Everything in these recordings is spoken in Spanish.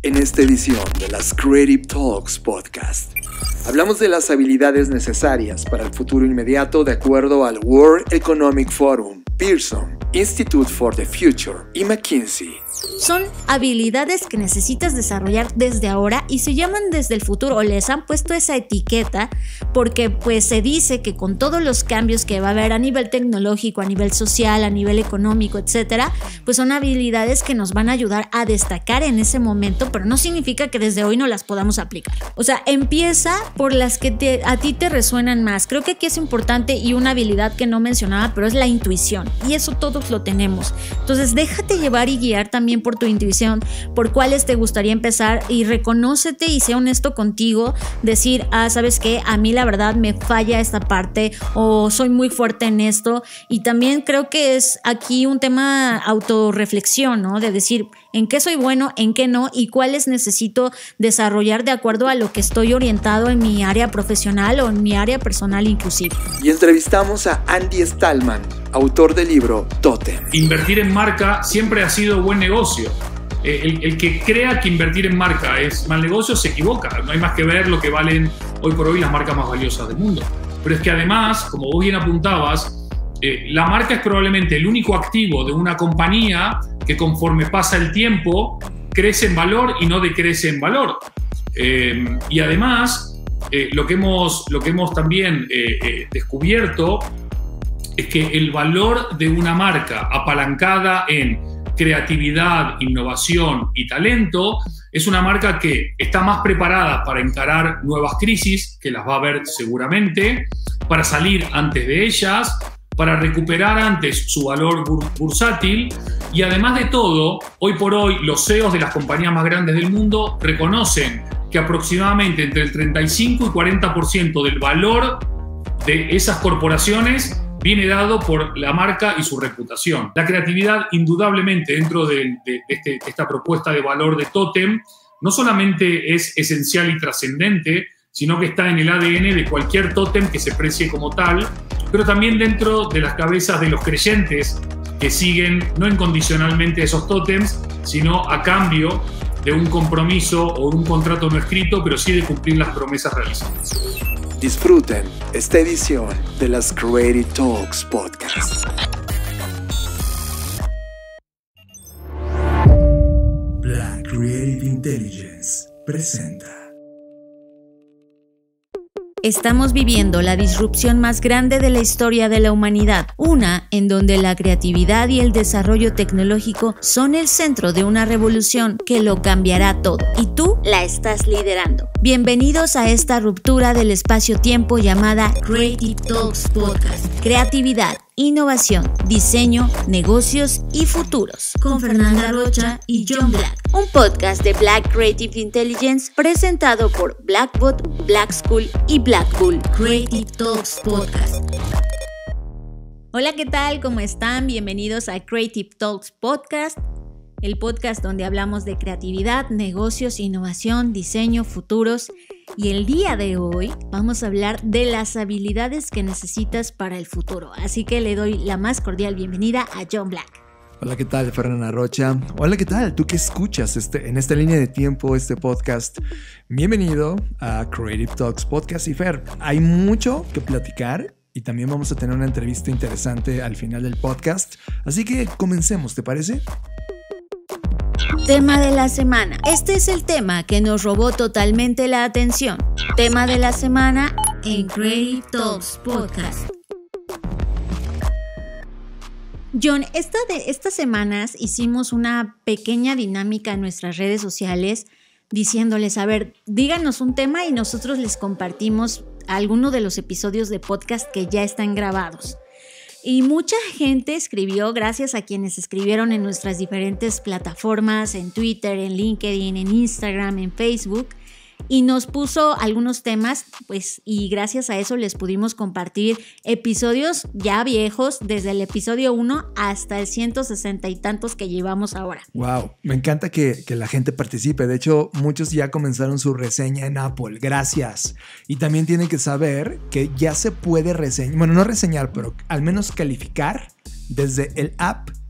En esta edición de las Creative Talks Podcast, hablamos de las habilidades necesarias para el futuro inmediato de acuerdo al World Economic Forum, Pearson, Institute for the Future y McKinsey. Son habilidades que necesitas desarrollar desde ahora y se llaman desde el futuro, o les han puesto esa etiqueta porque pues se dice que con todos los cambios que va a haber a nivel tecnológico, a nivel social, a nivel económico, etcétera, pues son habilidades que nos van a ayudar a destacar en ese momento, pero no significa que desde hoy no las podamos aplicar. O sea, empieza por las que a ti te resuenan más. Creo que aquí es importante y una habilidad que no mencionaba, pero es la intuición, y eso todos lo tenemos. Entonces déjate llevar y guiar también por tu intuición, por cuáles te gustaría empezar, y reconócete y sé honesto contigo, decir, ¿sabes qué? A mí la verdad me falla esta parte o soy muy fuerte en esto. Y también creo que es aquí un tema autorreflexión, ¿no? De decir, ¿en qué soy bueno, en qué no y cuáles necesito desarrollar de acuerdo a lo que estoy orientado en mi área profesional o en mi área personal inclusive? Y entrevistamos a Andy Stallman, autor del libro Totem. Invertir en marca siempre ha sido buen negocio. El que crea que invertir en marca es mal negocio se equivoca. No hay más que ver lo que valen hoy por hoy las marcas más valiosas del mundo. Pero es que además, como vos bien apuntabas, la marca es probablemente el único activo de una compañía que conforme pasa el tiempo crece en valor y no decrece en valor. Y además, lo que hemos también descubierto es que el valor de una marca apalancada en creatividad, innovación y talento es una marca que está más preparada para encarar nuevas crisis, que las va a haber seguramente, para salir antes de ellas, para recuperar antes su valor bursátil. Y además de todo, hoy por hoy los CEOs de las compañías más grandes del mundo reconocen que aproximadamente entre el 35 y 40% del valor de esas corporaciones viene dado por la marca y su reputación. La creatividad, indudablemente, dentro de esta propuesta de valor de Totem, no solamente es esencial y trascendente, sino que está en el ADN de cualquier tótem que se precie como tal, pero también dentro de las cabezas de los creyentes que siguen no incondicionalmente esos tótems, sino a cambio de un compromiso o un contrato no escrito, pero sí de cumplir las promesas realizadas. Disfruten esta edición de las Creative Talks Podcast. Black Creative Intelligence presenta. Estamos viviendo la disrupción más grande de la historia de la humanidad, una en donde la creatividad y el desarrollo tecnológico son el centro de una revolución que lo cambiará todo, y tú la estás liderando. Bienvenidos a esta ruptura del espacio-tiempo llamada Creative Talks Podcast. Creatividad, innovación, diseño, negocios y futuros. Con Fernanda Rocha y John Black. Un podcast de Black Creative Intelligence presentado por Blackbot, Black School y Black Bull. Creative Talks Podcast. Hola, ¿qué tal? ¿Cómo están? Bienvenidos a Creative Talks Podcast, el podcast donde hablamos de creatividad, negocios, innovación, diseño, futuros. Y el día de hoy vamos a hablar de las habilidades que necesitas para el futuro. Así que le doy la más cordial bienvenida a John Black. Hola, ¿qué tal? Fernanda Rocha. Hola, ¿qué tal? Tú que escuchas en esta línea de tiempo este podcast. Bienvenido a Creative Talks Podcast. Y Fer, hay mucho que platicar y también vamos a tener una entrevista interesante al final del podcast. Así que comencemos, ¿te parece? Tema de la semana. Este es el tema que nos robó totalmente la atención. Tema de la semana en Creative Talks Podcast. John, estas semanas hicimos una pequeña dinámica en nuestras redes sociales diciéndoles, a ver, díganos un tema y nosotros les compartimos alguno de los episodios de podcast que ya están grabados. Y mucha gente escribió, gracias a quienes escribieron en nuestras diferentes plataformas, en Twitter, en LinkedIn, en Instagram, en Facebook, y nos puso algunos temas, pues, y gracias a eso les pudimos compartir episodios ya viejos, desde el episodio 1 hasta el 160 y tantos que llevamos ahora. Wow, me encanta que la gente participe. De hecho, muchos ya comenzaron su reseña en Apple. Gracias. Y también tienen que saber que ya se puede reseñar, bueno, no reseñar, pero al menos calificar desde el app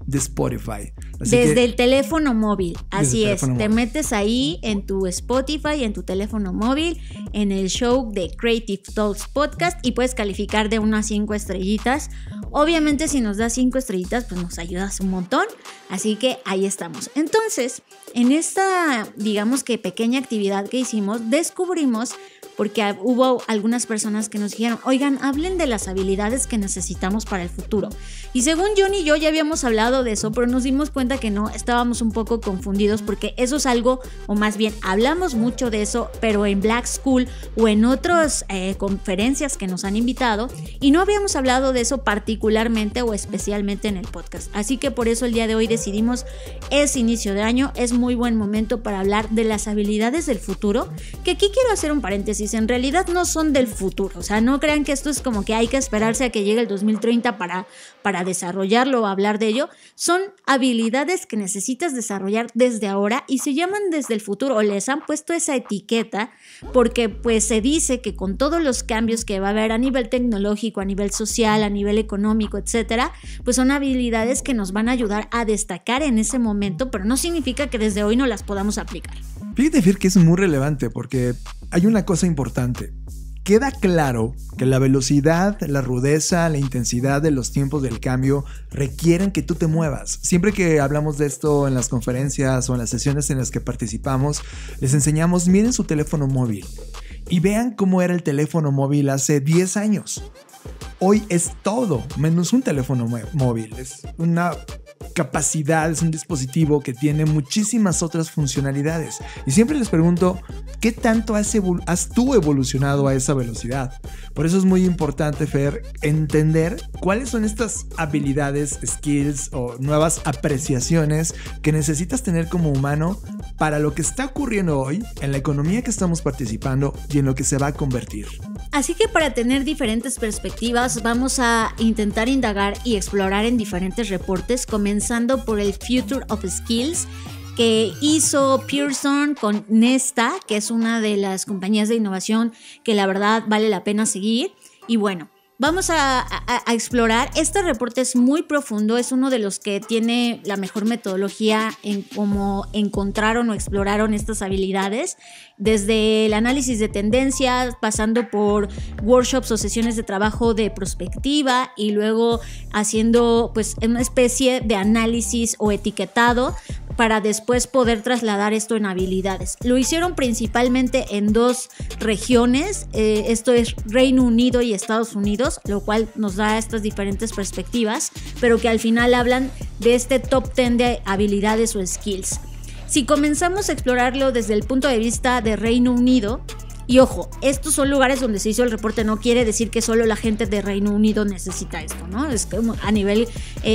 de Spotify. Desde el teléfono móvil, así es. Te metes ahí en tu Spotify, en tu teléfono móvil, en el show de Creative Talks Podcast y puedes calificar de 1 a 5 estrellitas. Obviamente si nos das 5 estrellitas, pues nos ayudas un montón. Así que ahí estamos. Entonces, en esta, digamos que pequeña actividad que hicimos, descubrimos, porque hubo algunas personas que nos dijeron, oigan, hablen de las habilidades que necesitamos para el futuro. Y según John y yo ya habíamos hablado de eso, pero nos dimos cuenta que no, estábamos un poco confundidos porque eso es algo, o más bien hablamos mucho de eso, pero en Black School o en otras conferencias que nos han invitado, y no habíamos hablado de eso particularmente o especialmente en el podcast. Así que por eso el día de hoy decidimos, es inicio de año, es muy buen momento para hablar de las habilidades del futuro, que aquí quiero hacer un paréntesis. En realidad no son del futuro, o sea, no crean que esto es como que hay que esperarse a que llegue el 2030 para desarrollarlo o hablar de ello. Son habilidades que necesitas desarrollar desde ahora y se llaman desde el futuro, o les han puesto esa etiqueta porque pues se dice que con todos los cambios que va a haber a nivel tecnológico, a nivel social, a nivel económico, etcétera, pues son habilidades que nos van a ayudar a destacar en ese momento, pero no significa que desde hoy no las podamos aplicar. Fíjate, Fer, que es muy relevante porque hay una cosa importante. Queda claro que la velocidad, la rudeza, la intensidad de los tiempos del cambio requieren que tú te muevas. Siempre que hablamos de esto en las conferencias o en las sesiones en las que participamos, les enseñamos, miren su teléfono móvil y vean cómo era el teléfono móvil hace 10 años. Hoy es todo menos un teléfono móvil, es una capacidad, es un dispositivo que tiene muchísimas otras funcionalidades. Y siempre les pregunto, ¿qué tanto has tú evolucionado a esa velocidad? Por eso es muy importante, Fer, entender cuáles son estas habilidades, skills o nuevas apreciaciones que necesitas tener como humano para lo que está ocurriendo hoy, en la economía que estamos participando y en lo que se va a convertir. Así que para tener diferentes perspectivas vamos a intentar indagar y explorar en diferentes reportes, comenzando por el Future of Skills que hizo Pearson con Nesta, que es una de las compañías de innovación que la verdad vale la pena seguir. Y bueno, vamos a explorar. Este reporte es muy profundo, es uno de los que tiene la mejor metodología en cómo encontraron o exploraron estas habilidades, desde el análisis de tendencias, pasando por workshops o sesiones de trabajo de prospectiva y luego haciendo pues una especie de análisis o etiquetado para después poder trasladar esto en habilidades. Lo hicieron principalmente en 2 regiones, esto es Reino Unido y Estados Unidos, lo cual nos da estas diferentes perspectivas, pero que al final hablan de este top 10 de habilidades o skills. Si comenzamos a explorarlo desde el punto de vista de Reino Unido, y ojo, estos son lugares donde se hizo el reporte, no quiere decir que solo la gente de Reino Unido necesita esto, ¿no? Es como a nivel,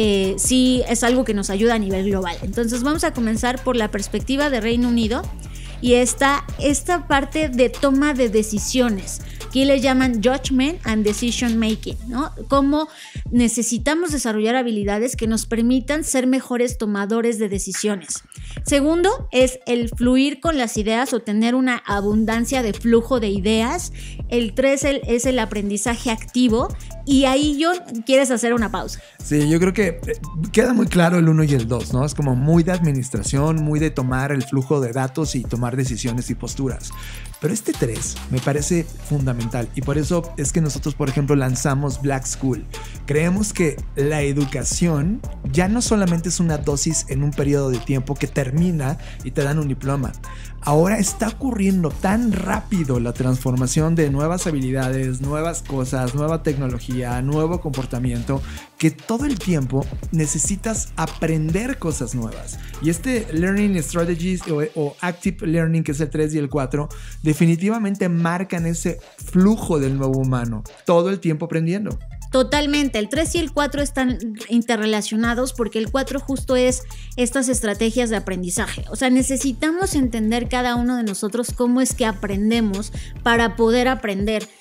sí es algo que nos ayuda a nivel global. Entonces vamos a comenzar por la perspectiva de Reino Unido y esta parte de toma de decisiones. Aquí le llaman judgment and decision making, ¿no? Cómo necesitamos desarrollar habilidades que nos permitan ser mejores tomadores de decisiones. Segundo es el fluir con las ideas o tener una abundancia de flujo de ideas. El 3 es el aprendizaje activo. Y ahí, John, ¿quieres hacer una pausa? Sí, yo creo que queda muy claro el 1 y el 2, ¿no? Es como muy de administración, muy de tomar el flujo de datos y tomar decisiones y posturas. Pero este 3 me parece fundamental y por eso es que nosotros, por ejemplo, lanzamos Black School. Creemos que la educación ya no solamente es una dosis en un periodo de tiempo que termina y te dan un diploma. Ahora está ocurriendo tan rápido la transformación de nuevas habilidades, nuevas cosas, nueva tecnología, nuevo comportamiento, que todo el tiempo necesitas aprender cosas nuevas. Y este Learning Strategies o Active Learning, que es el 3 y el 4, definitivamente marcan ese flujo del nuevo humano, todo el tiempo aprendiendo. Totalmente, el 3 y el 4 están interrelacionados porque el 4 justo es estas estrategias de aprendizaje. O sea, necesitamos entender cada uno de nosotros cómo es que aprendemos para poder aprender.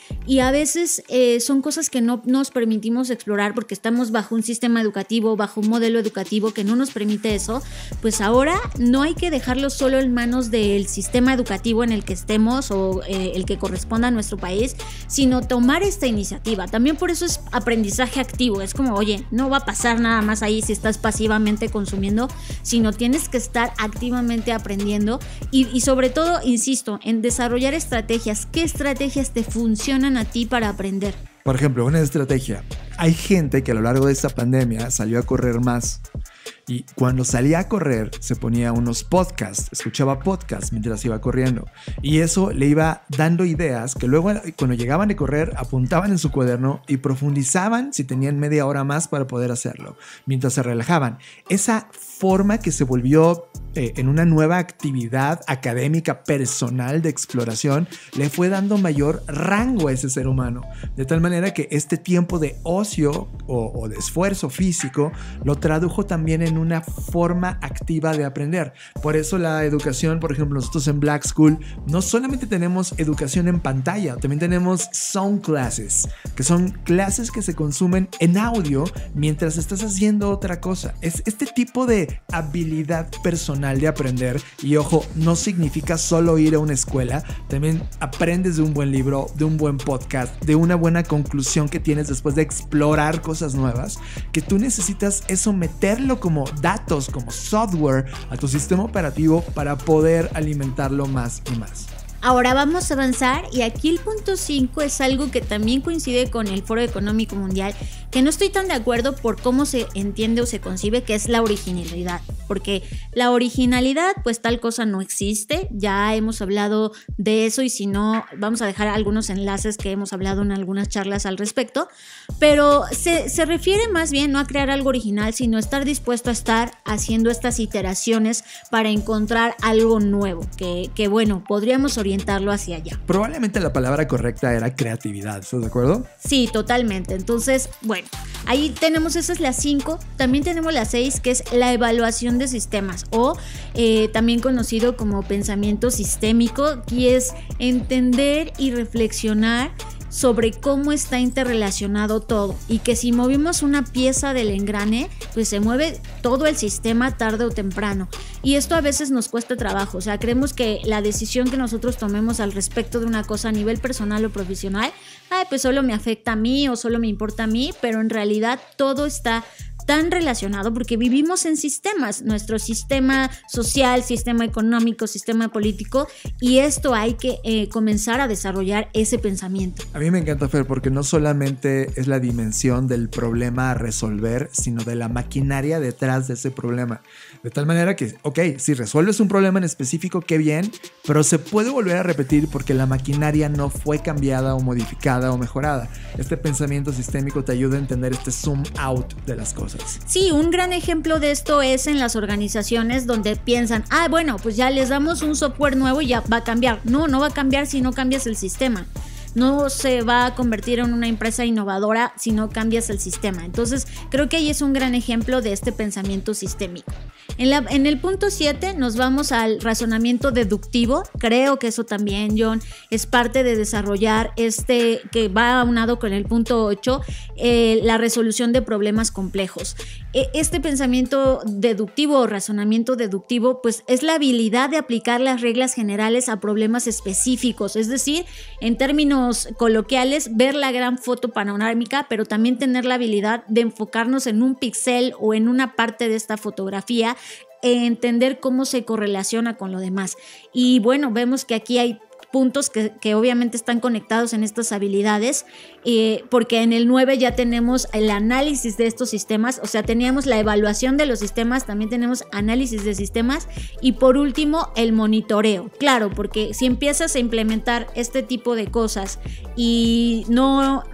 y a veces son cosas que no nos permitimos explorar porque estamos bajo un sistema educativo, bajo un modelo educativo que no nos permite eso. Pues ahora no hay que dejarlo solo en manos del sistema educativo en el que estemos o el que corresponda a nuestro país, sino tomar esta iniciativa. También por eso es aprendizaje activo. Es como, oye, no va a pasar nada más ahí si estás pasivamente consumiendo, sino tienes que estar activamente aprendiendo y sobre todo, insisto, en desarrollar estrategias. ¿Qué estrategias te funcionan a ti para aprender? Por ejemplo, una estrategia. Hay gente que a lo largo de esta pandemia salió a correr más. Y cuando salía a correr se ponía unos podcasts, escuchaba podcasts mientras iba corriendo. Y eso le iba dando ideas que luego cuando llegaban de correr apuntaban en su cuaderno y profundizaban si tenían media hora más para poder hacerlo, mientras se relajaban. Esa forma que se volvió en una nueva actividad académica personal de exploración le fue dando mayor rango a ese ser humano. De tal manera que este tiempo de ocio o de esfuerzo físico lo tradujo también en una forma activa de aprender. Por eso la educación, por ejemplo, nosotros en Black School no solamente tenemos educación en pantalla, también tenemos sound classes, que son clases que se consumen en audio mientras estás haciendo otra cosa. Es este tipo de habilidad personal de aprender, y ojo, no significa solo ir a una escuela, también aprendes de un buen libro, de un buen podcast, de una buena conclusión que tienes después de explorar cosas nuevas, que tú necesitas eso meterlo como datos, como software a tu sistema operativo para poder alimentarlo más y más. Ahora vamos a avanzar y aquí el punto 5 es algo que también coincide con el Foro Económico Mundial, que no estoy tan de acuerdo por cómo se entiende o se concibe, que es la originalidad, porque la originalidad pues tal cosa no existe, ya hemos hablado de eso y si no vamos a dejar algunos enlaces que hemos hablado en algunas charlas al respecto, pero se refiere más bien no a crear algo original, sino a estar dispuesto a estar haciendo estas iteraciones para encontrar algo nuevo, que bueno, podríamos orientarlo hacia allá. Probablemente la palabra correcta era creatividad, ¿estás de acuerdo? Sí, totalmente. Entonces, bueno, ahí tenemos, esa es la 5. También tenemos la 6, que es la evaluación de sistemas o también conocido como pensamiento sistémico, que es entender y reflexionar sobre cómo está interrelacionado todo y que si movimos una pieza del engrane, pues se mueve todo el sistema tarde o temprano. Y esto a veces nos cuesta trabajo, o sea, creemos que la decisión que nosotros tomemos al respecto de una cosa a nivel personal o profesional, pues solo me afecta a mí o solo me importa a mí, pero en realidad todo está tan relacionado porque vivimos en sistemas, nuestro sistema social, sistema económico, sistema político, y esto hay que comenzar a desarrollar ese pensamiento. A mí me encanta, Fer, porque no solamente es la dimensión del problema a resolver, sino de la maquinaria detrás de ese problema. De tal manera que, ok, si resuelves un problema en específico, qué bien, pero se puede volver a repetir porque la maquinaria no fue cambiada o modificada o mejorada. Este pensamiento sistémico te ayuda a entender este zoom out de las cosas. Sí, un gran ejemplo de esto es en las organizaciones donde piensan, bueno, pues ya les damos un software nuevo y ya va a cambiar. No va a cambiar si no cambias el sistema. No se va a convertir en una empresa innovadora si no cambias el sistema. Entonces, creo que ahí es un gran ejemplo de este pensamiento sistémico. En el punto 7 nos vamos al razonamiento deductivo. Creo que eso también, John, es parte de desarrollar que va aunado con el punto 8, la resolución de problemas complejos. Este pensamiento deductivo o razonamiento deductivo, pues es la habilidad de aplicar las reglas generales a problemas específicos, es decir, en términos coloquiales, ver la gran foto panorámica, pero también tener la habilidad de enfocarnos en un píxel o en una parte de esta fotografía, entender cómo se correlaciona con lo demás. Y bueno, vemos que aquí hay puntos que obviamente están conectados en estas habilidades, porque en el 9 ya tenemos el análisis de estos sistemas, o sea, teníamos la evaluación de los sistemas, también tenemos análisis de sistemas y por último el monitoreo. Claro, porque si empiezas a implementar este tipo de cosas y no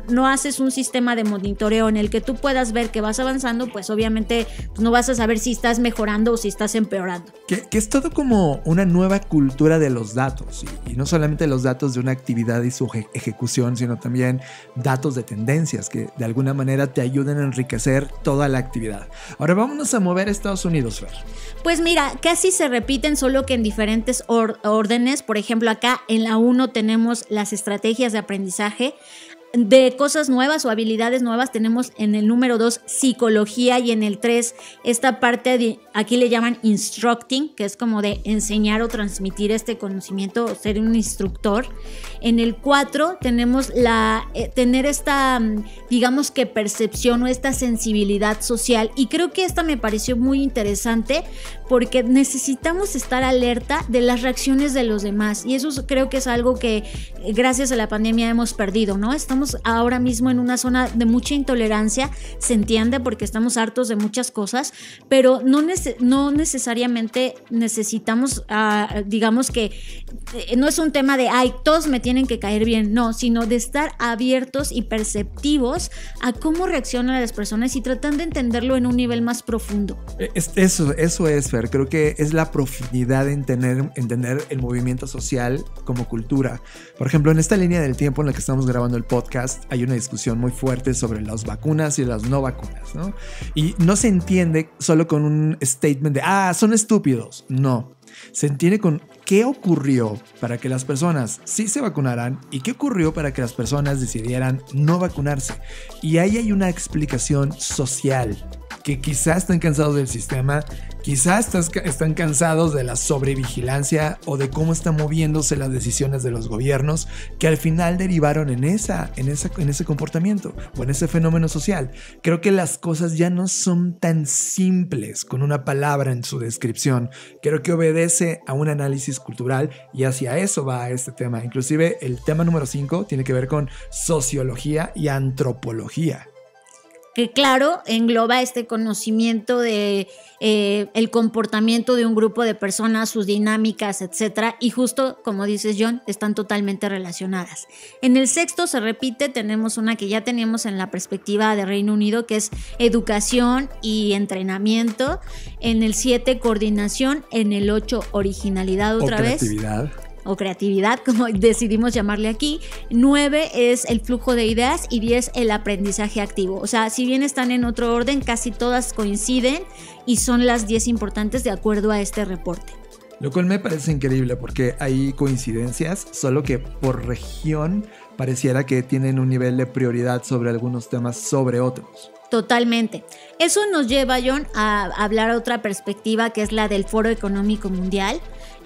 no haces un sistema de monitoreo en el que tú puedas ver que vas avanzando, pues obviamente pues no vas a saber si estás mejorando o si estás empeorando. Que es todo como una nueva cultura de los datos, y no solamente los datos de una actividad y su ejecución, sino también datos de tendencias que de alguna manera te ayuden a enriquecer toda la actividad. Ahora vámonos a mover a Estados Unidos, Fer. Pues mira, casi se repiten, solo que en diferentes órdenes. Por ejemplo, acá en la 1 tenemos las estrategias de aprendizaje. De cosas nuevas o habilidades nuevas tenemos en el número 2 psicología, y en el 3 esta parte de, aquí le llaman instructing, que es como de enseñar o transmitir este conocimiento o ser un instructor. En el 4 tenemos tener esta, digamos que percepción o esta sensibilidad social, y creo que esta me pareció muy interesante porque necesitamos estar alerta de las reacciones de los demás, y eso creo que es algo que gracias a la pandemia hemos perdido, ¿no? Estamos ahora mismo en una zona de mucha intolerancia, se entiende porque estamos hartos de muchas cosas, pero no necesariamente necesitamos, digamos que no es un tema de, ay, todos me tienen que caer bien, no, sino de estar abiertos y perceptivos a cómo reaccionan las personas y tratando de entenderlo en un nivel más profundo. Eso es, Fer, creo que es la profundidad de entender el movimiento social como cultura. Por ejemplo, en esta línea del tiempo en la que estamos grabando el podcast, hay una discusión muy fuerte sobre las vacunas y las no vacunas, ¿no? Y no se entiende solo con un statement de, son estúpidos. No, se entiende con qué ocurrió para que las personas sí se vacunaran y qué ocurrió para que las personas decidieran no vacunarse. Y ahí hay una explicación social, que quizás están cansados del sistema, quizás están cansados de la sobrevigilancia o de cómo están moviéndose las decisiones de los gobiernos, que al final derivaron en ese comportamiento o en ese fenómeno social. Creo que las cosas ya no son tan simples con una palabra en su descripción. Creo que obedece a un análisis cultural, y hacia eso va este tema. Inclusive el tema número 5 tiene que ver con sociología y antropología, que claro, engloba este conocimiento de el comportamiento de un grupo de personas, sus dinámicas, etcétera, y justo como dices, John, están totalmente relacionadas. En el 6 se repite, tenemos una que ya teníamos en la perspectiva de Reino Unido, que es educación y entrenamiento. En el 7 coordinación, en el 8 originalidad otra vez. O creatividad, como decidimos llamarle aquí. 9 es el flujo de ideas y 10 el aprendizaje activo. O sea, si bien están en otro orden, casi todas coinciden y son las 10 importantes de acuerdo a este reporte. Lo cual me parece increíble porque hay coincidencias, solo que por región pareciera que tienen un nivel de prioridad sobre algunos temas sobre otros. Totalmente. Eso nos lleva, John, a hablar otra perspectiva, que es la del Foro Económico Mundial,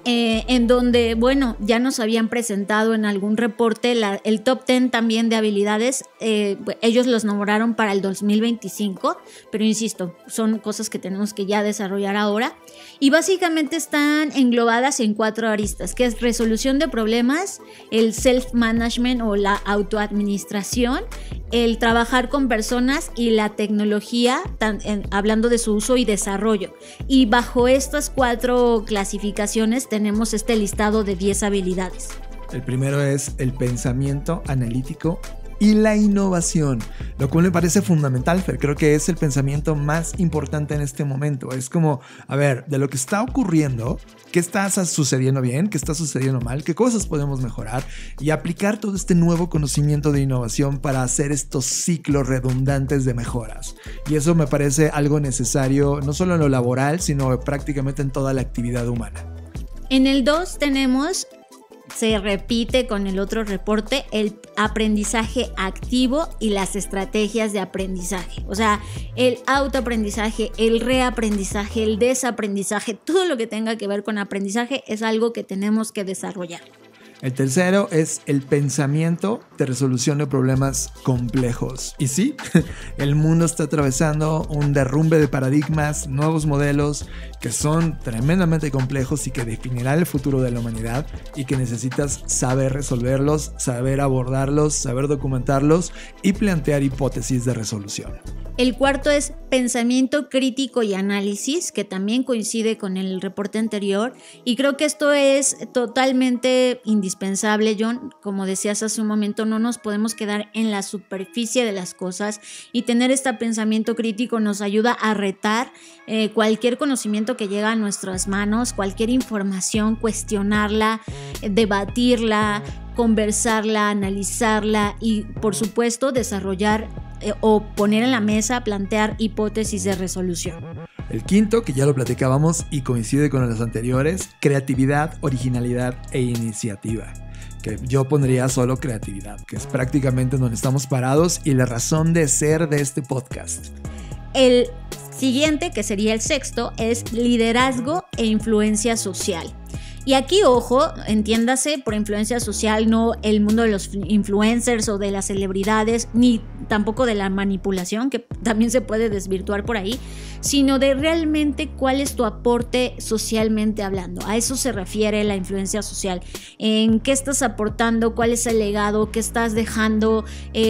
en donde, bueno, ya nos habían presentado en algún reporte el top 10 también de habilidades. Ellos los nombraron para el 2025, pero insisto, son cosas que tenemos que ya desarrollar ahora, y básicamente están englobadas en 4 aristas, que es resolución de problemas, el self-management o la autoadministración, el trabajar con personas y la tecnología, hablando de su uso y desarrollo. Y bajo estas 4 clasificaciones tenemos este listado de 10 habilidades. El primero es el pensamiento analítico y la innovación, lo cual me parece fundamental, Fer. Creo que es el pensamiento más importante en este momento. Es como, a ver, de lo que está ocurriendo, qué está sucediendo bien, qué está sucediendo mal, qué cosas podemos mejorar, y aplicar todo este nuevo conocimiento de innovación para hacer estos ciclos redundantes de mejoras. Y eso me parece algo necesario, no solo en lo laboral, sino prácticamente en toda la actividad humana. En el 2 tenemos, se repite con el otro reporte, el aprendizaje activo y las estrategias de aprendizaje. O sea, el autoaprendizaje, el reaprendizaje, el desaprendizaje, todo lo que tenga que ver con aprendizaje es algo que tenemos que desarrollar. El tercero es el pensamiento de resolución de problemas complejos. Y sí, el mundo está atravesando un derrumbe de paradigmas, nuevos modelos, que son tremendamente complejos y que definirán el futuro de la humanidad y que necesitas saber resolverlos, saber abordarlos, saber documentarlos y plantear hipótesis de resolución. El cuarto es pensamiento crítico y análisis, que también coincide con el reporte anterior, y creo que esto es totalmente indispensable, John. Como decías hace un momento, no nos podemos quedar en la superficie de las cosas, y tener este pensamiento crítico nos ayuda a retar cualquier conocimiento que llega a nuestras manos, cualquier información, cuestionarla, debatirla, conversarla, analizarla y, por supuesto, desarrollar o poner en la mesa, plantear hipótesis de resolución. El quinto, que ya lo platicábamos y coincide con los anteriores, creatividad, originalidad e iniciativa. Que yo pondría solo creatividad, que es prácticamente donde estamos parados y la razón de ser de este podcast. El siguiente, que sería el sexto, es liderazgo e influencia social. Y aquí, ojo, entiéndase por influencia social no el mundo de los influencers o de las celebridades, ni tampoco de la manipulación, que también se puede desvirtuar por ahí, sino de realmente cuál es tu aporte socialmente hablando. A eso se refiere la influencia social. En qué estás aportando, cuál es el legado, qué estás dejando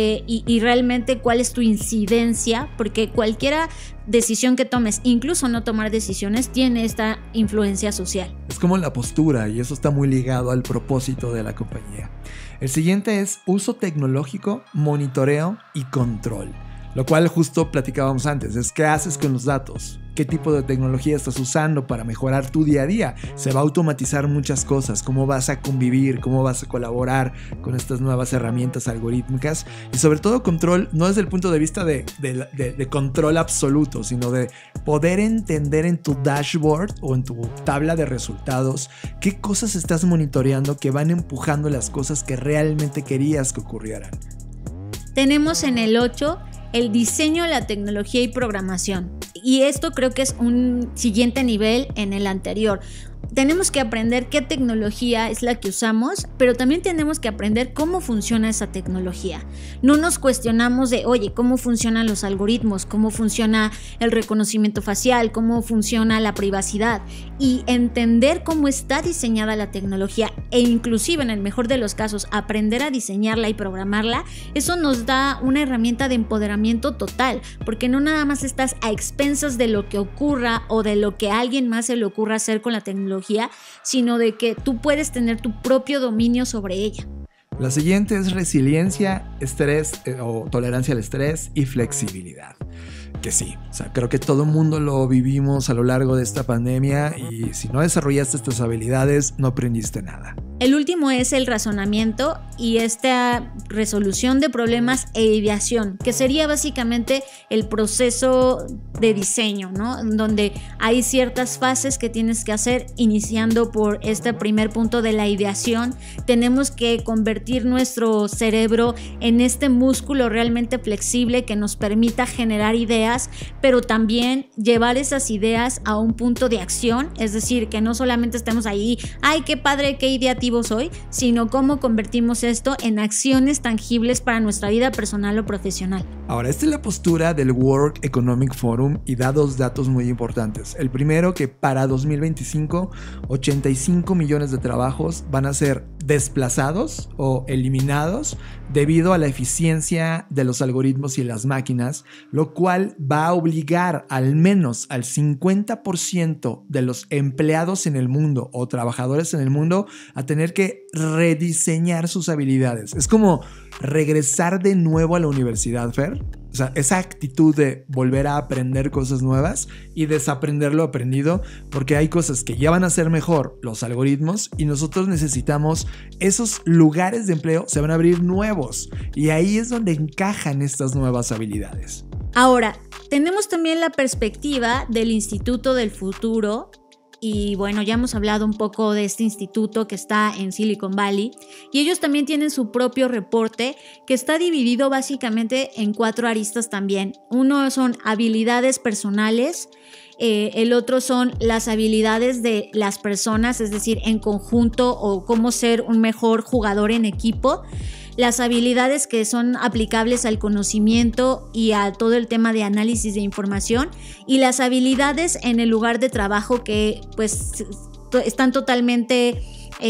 y realmente cuál es tu incidencia, porque cualquiera decisión que tomes, incluso no tomar decisiones, tiene esta influencia social. Es como la postura y eso está muy ligado al propósito de la compañía. El siguiente es uso tecnológico, monitoreo y control. Lo cual justo platicábamos antes, es qué haces con los datos, qué tipo de tecnología estás usando para mejorar tu día a día. Se va a automatizar muchas cosas, cómo vas a convivir, cómo vas a colaborar con estas nuevas herramientas algorítmicas y sobre todo control, no desde el punto de vista de control absoluto, sino de poder entender en tu dashboard o en tu tabla de resultados qué cosas estás monitoreando que van empujando las cosas que realmente querías que ocurrieran. Tenemos en el 8 el diseño, la tecnología y programación. Y esto creo que es un siguiente nivel en el anterior. Tenemos que aprender qué tecnología es la que usamos, pero también tenemos que aprender cómo funciona esa tecnología. No nos cuestionamos de, oye, ¿cómo funcionan los algoritmos? ¿Cómo funciona el reconocimiento facial? ¿Cómo funciona la privacidad? Y entender cómo está diseñada la tecnología e inclusive, en el mejor de los casos, aprender a diseñarla y programarla, eso nos da una herramienta de empoderamiento total, porque no nada más estás a expensas de lo que ocurra o de lo que a alguien más se le ocurra hacer con la tecnología, sino de que tú puedes tener tu propio dominio sobre ella. La siguiente es resiliencia, estrés o tolerancia al estrés y flexibilidad. Que sí, o sea, creo que todo el mundo lo vivimos a lo largo de esta pandemia y si no desarrollaste estas habilidades, no aprendiste nada. El último es el razonamiento y esta resolución de problemas e ideación, que sería básicamente el proceso de diseño, ¿no? Donde hay ciertas fases que tienes que hacer, iniciando por este primer punto de la ideación. Tenemos que convertir nuestro cerebro en este músculo realmente flexible que nos permita generar ideas, pero también llevar esas ideas a un punto de acción, es decir, que no solamente estemos ahí, ¡ay, qué padre, qué ideativo soy!, sino cómo convertimos esto en acciones tangibles para nuestra vida personal o profesional. Ahora, esta es la postura del World Economic Forum y da dos datos muy importantes. El primero, que para 2025, 85 millones de trabajos van a ser desplazados o eliminados debido a la eficiencia de los algoritmos y las máquinas, lo cual va a obligar al menos al 50% de los empleados en el mundo o trabajadores en el mundo a tener que rediseñar sus habilidades. Es como regresar de nuevo a la universidad, Fer. O sea, esa actitud de volver a aprender cosas nuevas y desaprender lo aprendido, porque hay cosas que ya van a ser mejor los algoritmos y nosotros necesitamos esos lugares de empleo, se van a abrir nuevos y ahí es donde encajan estas nuevas habilidades. Ahora, tenemos también la perspectiva del Instituto del Futuro. Y bueno, ya hemos hablado un poco de este instituto que está en Silicon Valley y ellos también tienen su propio reporte que está dividido básicamente en 4 aristas también. Uno son habilidades personales, el otro son las habilidades de las personas, es decir, en conjunto o cómo ser un mejor jugador en equipo. las habilidades que son aplicables al conocimiento y a todo el tema de análisis de información, y las habilidades en el lugar de trabajo que pues están totalmente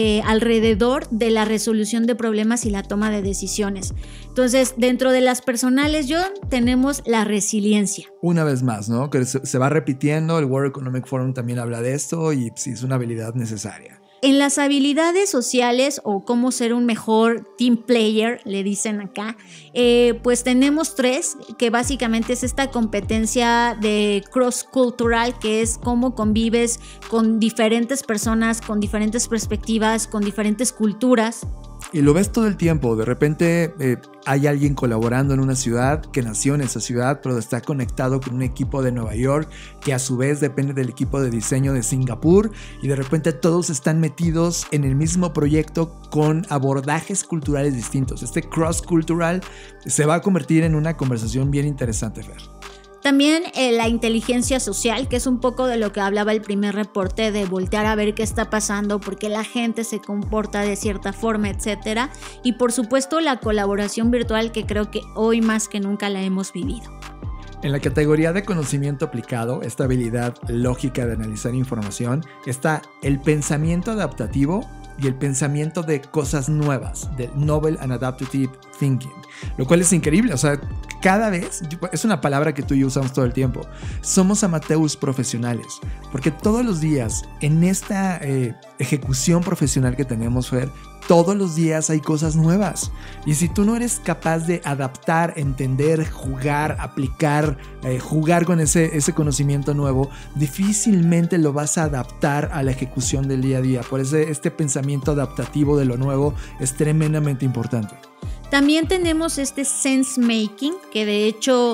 alrededor de la resolución de problemas y la toma de decisiones. Entonces, dentro de las personales, John, tenemos la resiliencia. Una vez más, ¿no? Que se va repitiendo, el World Economic Forum también habla de esto y sí, es una habilidad necesaria. En las habilidades sociales o cómo ser un mejor team player, le dicen acá, pues tenemos 3, que básicamente es esta competencia de cross-cultural, que es cómo convives con diferentes personas, con diferentes perspectivas, con diferentes culturas. Y lo ves todo el tiempo, de repente hay alguien colaborando en una ciudad que nació en esa ciudad, pero está conectado con un equipo de Nueva York que a su vez depende del equipo de diseño de Singapur, y de repente todos están metidos en el mismo proyecto con abordajes culturales distintos. Este cross-cultural se va a convertir en una conversación bien interesante, Fer. También la inteligencia social, que es un poco de lo que hablaba el primer reporte, de voltear a ver qué está pasando, por qué la gente se comporta de cierta forma, etcétera. Y por supuesto la colaboración virtual, que creo que hoy más que nunca la hemos vivido. En la categoría de conocimiento aplicado, esta habilidad lógica de analizar información, está el pensamiento adaptativo y el pensamiento de cosas nuevas, del Novel and Adaptive Thinking, lo cual es increíble. O sea, cada vez, es una palabra que tú y yo usamos todo el tiempo, somos amateurs profesionales, porque todos los días en esta ejecución profesional que tenemos, Fer, todos los días hay cosas nuevas, y si tú no eres capaz de adaptar, entender, jugar, aplicar, jugar con ese conocimiento nuevo, difícilmente lo vas a adaptar a la ejecución del día a día. Por eso este pensamiento adaptativo de lo nuevo es tremendamente importante. También tenemos este sense making, que de hecho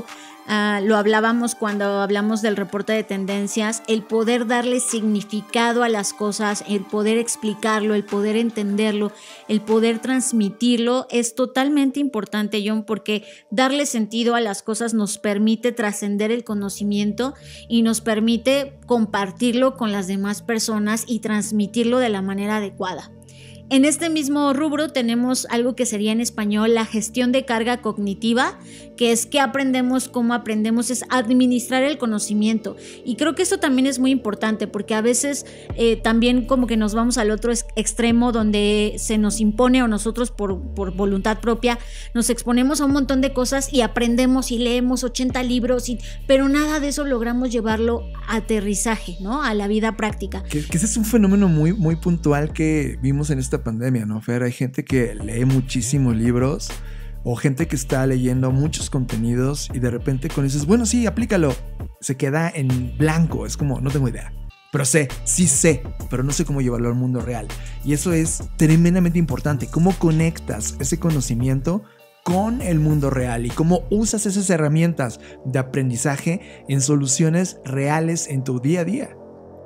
lo hablábamos cuando hablamos del reporte de tendencias, el poder darle significado a las cosas, el poder explicarlo, el poder entenderlo, el poder transmitirlo, es totalmente importante, John, porque darle sentido a las cosas nos permite trascender el conocimiento y nos permite compartirlo con las demás personas y transmitirlo de la manera adecuada. En este mismo rubro tenemos algo que sería en español la gestión de carga cognitiva, que es qué aprendemos, cómo aprendemos, es administrar el conocimiento. Y creo que esto también es muy importante, porque a veces también como que nos vamos al otro extremo, donde se nos impone, o nosotros por voluntad propia nos exponemos a un montón de cosas y aprendemos y leemos 80 libros, pero nada de eso logramos llevarlo a aterrizaje, ¿no? A la vida práctica. Que ese es un fenómeno muy, muy puntual que vimos en esta pandemia, ¿no, Fer? Hay gente que lee muchísimos libros o gente que está leyendo muchos contenidos y de repente con eso es, bueno, sí, aplícalo. Se queda en blanco, es como, no tengo idea. Pero sí sé, pero no sé cómo llevarlo al mundo real. Y eso es tremendamente importante. ¿Cómo conectas ese conocimiento con el mundo real y cómo usas esas herramientas de aprendizaje en soluciones reales en tu día a día?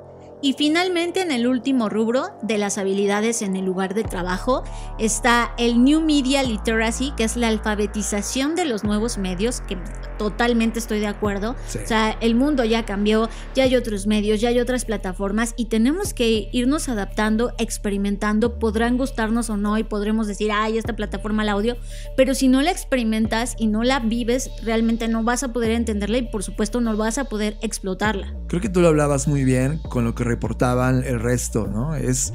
Y finalmente, en el último rubro de las habilidades en el lugar de trabajo está el New Media Literacy, que es la alfabetización de los nuevos medios, que totalmente estoy de acuerdo. Sí. O sea, el mundo ya cambió, ya hay otros medios, ya hay otras plataformas y tenemos que irnos adaptando, experimentando. Podrán gustarnos o no y podremos decir, ay, esta plataforma la odio, pero si no la experimentas y no la vives, realmente no vas a poder entenderla y por supuesto no vas a poder explotarla. Creo que tú lo hablabas muy bien con lo que reportaban el resto, ¿no?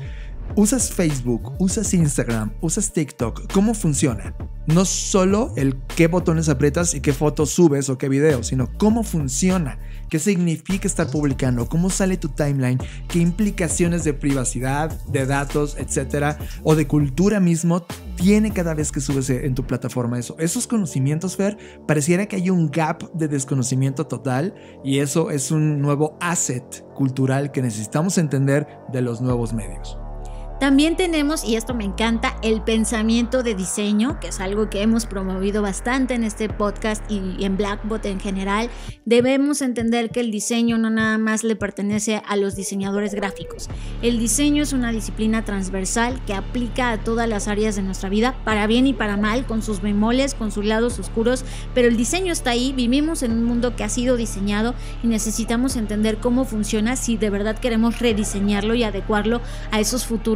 Usas Facebook, usas Instagram, usas TikTok. ¿Cómo funciona? No solo el qué botones aprietas y qué fotos subes o qué videos, sino cómo funciona, qué significa estar publicando, cómo sale tu timeline, qué implicaciones de privacidad, de datos, etcétera, o de cultura mismo tiene cada vez que subes en tu plataforma eso. Esos conocimientos, Fer, pareciera que hay un gap de desconocimiento total y eso es un nuevo asset cultural que necesitamos entender de los nuevos medios. También tenemos, y esto me encanta, el pensamiento de diseño, que es algo que hemos promovido bastante en este podcast y en Blackbot en general. Debemos entender que el diseño no nada más le pertenece a los diseñadores gráficos. El diseño es una disciplina transversal que aplica a todas las áreas de nuestra vida, para bien y para mal, con sus bemoles, con sus lados oscuros, pero el diseño está ahí. Vivimos en un mundo que ha sido diseñado y necesitamos entender cómo funciona si de verdad queremos rediseñarlo y adecuarlo a esos futuros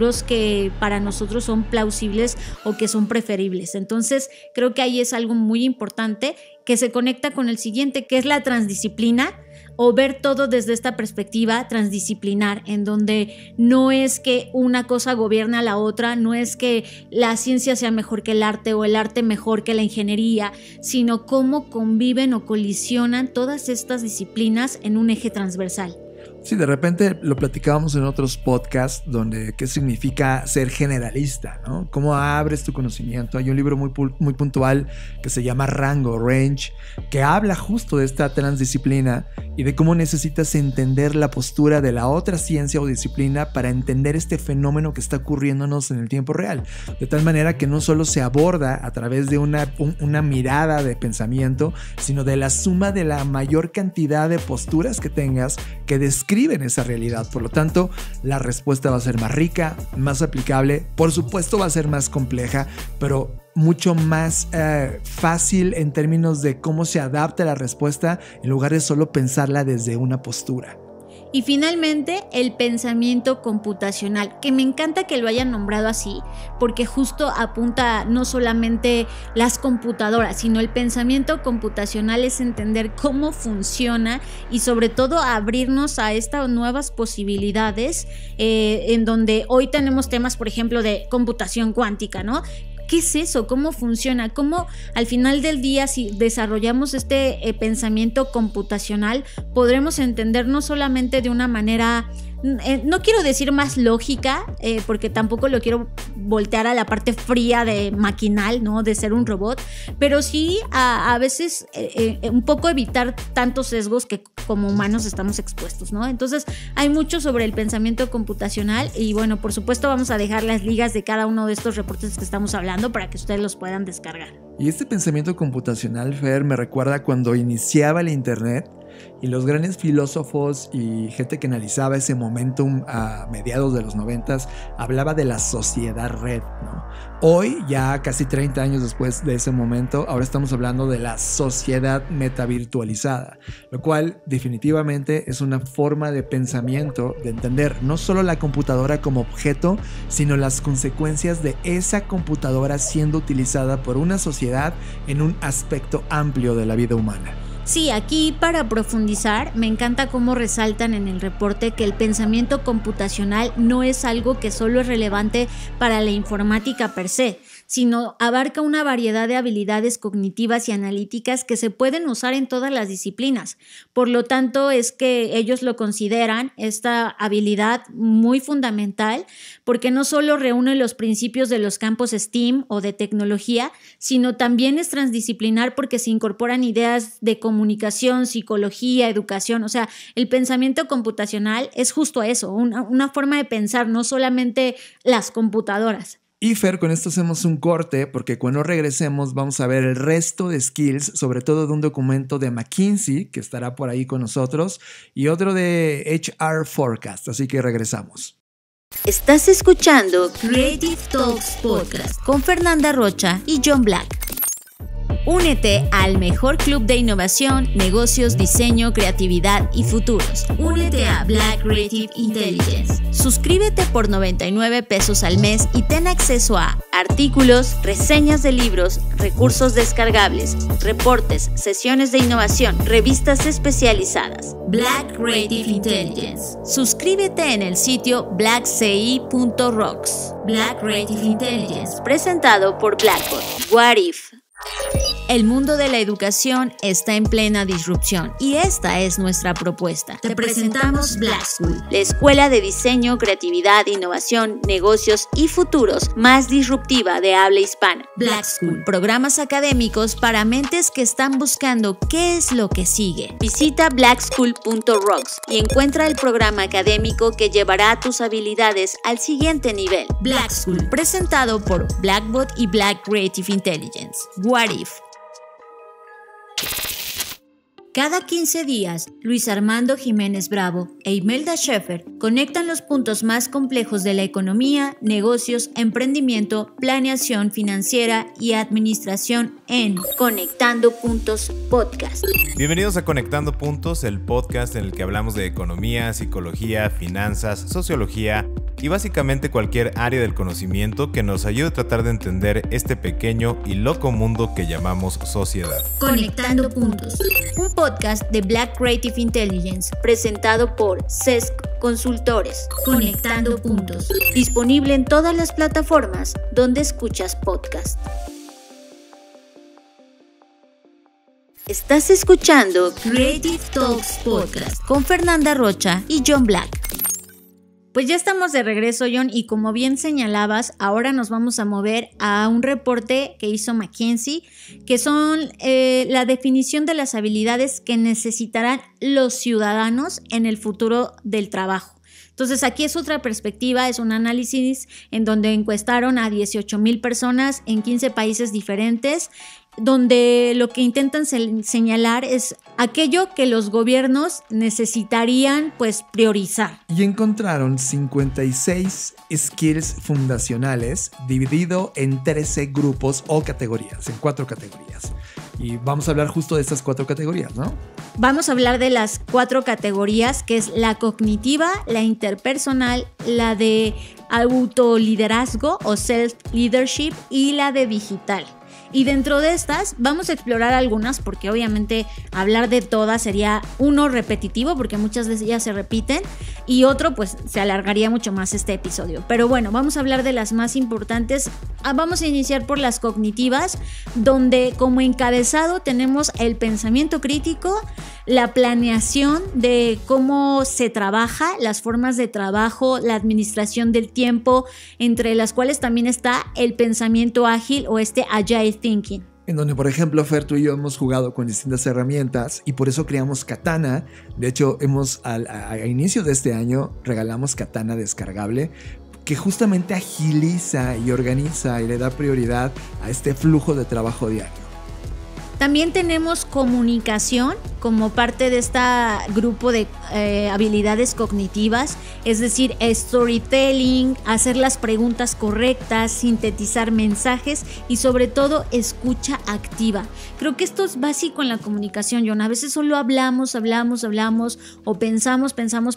futuros que para nosotros son plausibles o que son preferibles. Entonces, creo que ahí es algo muy importante que se conecta con el siguiente, que es la transdisciplina, o ver todo desde esta perspectiva transdisciplinar, en donde no es que una cosa gobierne a la otra, no es que la ciencia sea mejor que el arte o el arte mejor que la ingeniería, sino cómo conviven o colisionan todas estas disciplinas en un eje transversal. Sí, de repente lo platicábamos en otros podcasts donde qué significa ser generalista, ¿no? Cómo abres tu conocimiento. Hay un libro muy puntual que se llama Rango, Range, que habla justo de esta transdisciplina y de cómo necesitas entender la postura de la otra ciencia o disciplina para entender este fenómeno que está ocurriéndonos en el tiempo real. De tal manera que no solo se aborda a través de una mirada de pensamiento, sino de la suma de la mayor cantidad de posturas que tengas que describen esa realidad. Por lo tanto, la respuesta va a ser más rica, más aplicable, por supuesto va a ser más compleja, pero mucho más fácil en términos de cómo se adapta la respuesta en lugar de solo pensarla desde una postura. Y finalmente, el pensamiento computacional, que me encanta que lo hayan nombrado así, porque justo apunta no solamente las computadoras, sino el pensamiento computacional es entender cómo funciona y sobre todo abrirnos a estas nuevas posibilidades en donde hoy tenemos temas, por ejemplo, de computación cuántica, ¿no? ¿Qué es eso? ¿Cómo funciona? ¿Cómo al final del día, si desarrollamos este pensamiento computacional, podremos entender no solamente de una manera, no quiero decir más lógica, porque tampoco lo quiero voltear a la parte fría de maquinal, ¿no? De ser un robot, pero sí a veces un poco evitar tantos sesgos que como humanos estamos expuestos, ¿no? Entonces hay mucho sobre el pensamiento computacional y bueno, por supuesto vamos a dejar las ligas de cada uno de estos reportes que estamos hablando para que ustedes los puedan descargar. Y este pensamiento computacional, Fer, me recuerda cuando iniciaba el internet y los grandes filósofos y gente que analizaba ese momentum a mediados de los 90s hablaba de la sociedad red, ¿no? Hoy, ya casi 30 años después de ese momento, ahora estamos hablando de la sociedad metavirtualizada, lo cual definitivamente es una forma de pensamiento, de entender no solo la computadora como objeto, sino las consecuencias de esa computadora siendo utilizada por una sociedad en un aspecto amplio de la vida humana. Sí, aquí para profundizar, me encanta cómo resaltan en el reporte que el pensamiento computacional no es algo que solo es relevante para la informática per se, sino abarca una variedad de habilidades cognitivas y analíticas que se pueden usar en todas las disciplinas. Por lo tanto, es que ellos lo consideran esta habilidad muy fundamental porque no solo reúne los principios de los campos STEAM o de tecnología, sino también es transdisciplinar porque se incorporan ideas de comunicación, psicología, educación. O sea, el pensamiento computacional es justo eso, una forma de pensar, no solamente las computadoras. Y Fer, con esto hacemos un corte porque cuando regresemos vamos a ver el resto de skills, sobre todo de un documento de McKinsey que estará por ahí con nosotros y otro de HR Forecast, así que regresamos. Estás escuchando Creative Talks Podcast con Fernanda Rocha y John Black. Únete al mejor club de innovación, negocios, diseño, creatividad y futuros. Únete a Black Creative Intelligence. Suscríbete por 99 pesos al mes y ten acceso a artículos, reseñas de libros, recursos descargables, reportes, sesiones de innovación, revistas especializadas. Black Creative Intelligence. Suscríbete en el sitio blackci.rocks. Black Creative Intelligence, presentado por Blackboard. What If? El mundo de la educación está en plena disrupción y esta es nuestra propuesta. Te presentamos Black School, la escuela de diseño, creatividad, innovación, negocios y futuros más disruptiva de habla hispana. Black School, programas académicos para mentes que están buscando qué es lo que sigue. Visita blackschool.rocks y encuentra el programa académico que llevará tus habilidades al siguiente nivel. Black School, presentado por Blackbot y Black Creative Intelligence. What If? Cada 15 días, Luis Armando Jiménez Bravo e Imelda Schaefer conectan los puntos más complejos de la economía, negocios, emprendimiento, planeación financiera y administración en Conectando Puntos Podcast. Bienvenidos a Conectando Puntos, el podcast en el que hablamos de economía, psicología, finanzas, sociología, y básicamente cualquier área del conocimiento que nos ayude a tratar de entender este pequeño y loco mundo que llamamos sociedad. Conectando Puntos, un podcast de Black Creative Intelligence presentado por CESC Consultores. Conectando Puntos, disponible en todas las plataformas donde escuchas podcast. Estás escuchando Creative Talks Podcast con Fernanda Rocha y John Black. Pues ya estamos de regreso, John, y como bien señalabas, ahora nos vamos a mover a un reporte que hizo McKinsey, que son la definición de las habilidades que necesitarán los ciudadanos en el futuro del trabajo. Entonces aquí es otra perspectiva, es un análisis en donde encuestaron a 18,000 personas en 15 países diferentes, donde lo que intentan señalar es aquello que los gobiernos necesitarían pues priorizar. Y encontraron 56 skills fundacionales dividido en 13 grupos o categorías, en 4 categorías. Y vamos a hablar justo de estas 4 categorías, ¿no? Vamos a hablar de las 4 categorías, que es la cognitiva, la interpersonal, la de autoliderazgo o self-leadership y la de digital. Y dentro de estas vamos a explorar algunas porque obviamente hablar de todas sería uno repetitivo porque muchas de ellas se repiten y otro pues se alargaría mucho más este episodio. Pero bueno, vamos a hablar de las más importantes. Vamos a iniciar por las cognitivas, donde como encabezado tenemos el pensamiento crítico, la planeación de cómo se trabaja, las formas de trabajo, la administración del tiempo, entre las cuales también está el pensamiento ágil o agile thinking. En donde, por ejemplo, Fer, tú y yo hemos jugado con distintas herramientas y por eso creamos Katana. De hecho, a inicio de este año regalamos Katana descargable, que justamente agiliza y organiza y le da prioridad a este flujo de trabajo diario. También tenemos comunicación como parte de este grupo de habilidades cognitivas, es decir, storytelling, hacer las preguntas correctas, sintetizar mensajes y sobre todo escucha activa. Creo que esto es básico en la comunicación, John. A veces solo hablamos o pensamos,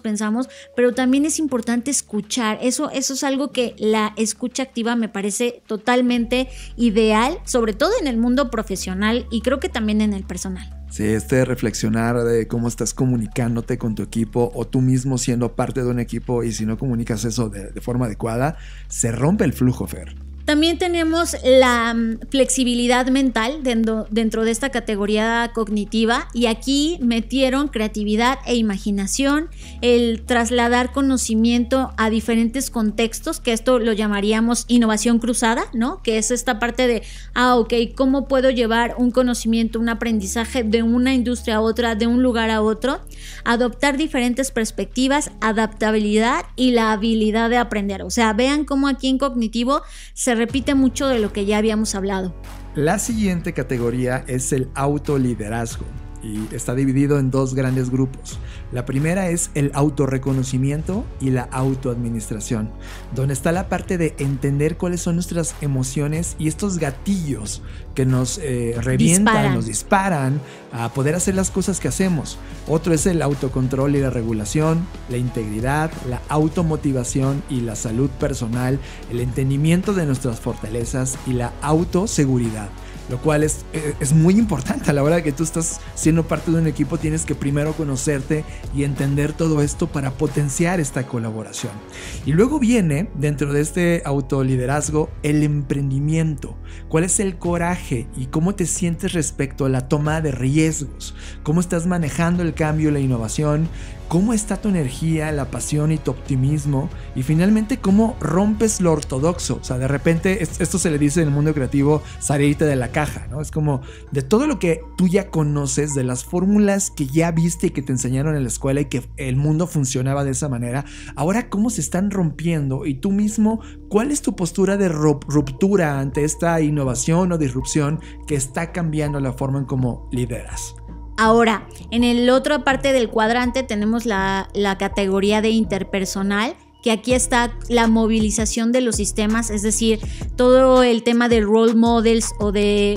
pero también es importante escuchar. Eso es algo que la escucha activa me parece totalmente ideal, sobre todo en el mundo profesional y creo que también en el personal. Sí, reflexionar de cómo estás comunicándote con tu equipo o tú mismo siendo parte de un equipo y si no comunicas eso de forma adecuada, se rompe el flujo, Fer. También tenemos la flexibilidad mental dentro de esta categoría cognitiva y aquí metieron creatividad e imaginación, el trasladar conocimiento a diferentes contextos, que esto lo llamaríamos innovación cruzada, ¿no? Que es esta parte de, ¿cómo puedo llevar un conocimiento, un aprendizaje de una industria a otra, de un lugar a otro? Adoptar diferentes perspectivas, adaptabilidad y la habilidad de aprender. O sea, vean cómo aquí en cognitivo se repite mucho de lo que ya habíamos hablado. La siguiente categoría es el autoliderazgo y está dividido en 2 grandes grupos. La primera es el autorreconocimiento y la autoadministración, donde está la parte de entender cuáles son nuestras emociones y estos gatillos que nos revientan, nos disparan a poder hacer las cosas que hacemos. Otro es el autocontrol y la regulación, la integridad, la automotivación y la salud personal, el entendimiento de nuestras fortalezas y la autoseguridad. Lo cual es muy importante a la hora de que tú estás siendo parte de un equipo. Tienes que primero conocerte y entender todo esto para potenciar esta colaboración. Y luego viene, dentro de este autoliderazgo, el emprendimiento. ¿Cuál es el coraje y cómo te sientes respecto a la toma de riesgos? ¿Cómo estás manejando el cambio y la innovación? ¿Cómo está tu energía, la pasión y tu optimismo? Y finalmente, ¿cómo rompes lo ortodoxo? O sea, de repente, esto se le dice en el mundo creativo, salirte de la caja, ¿no? Es como de todo lo que tú ya conoces, de las fórmulas que ya viste y que te enseñaron en la escuela y que el mundo funcionaba de esa manera. Ahora, ¿cómo se están rompiendo? Y tú mismo, ¿cuál es tu postura de ruptura ante esta innovación o disrupción que está cambiando la forma en cómo lideras? Ahora, en la otra parte del cuadrante tenemos la categoría de interpersonal, que aquí está la movilización de los sistemas, es decir, todo el tema de role models o de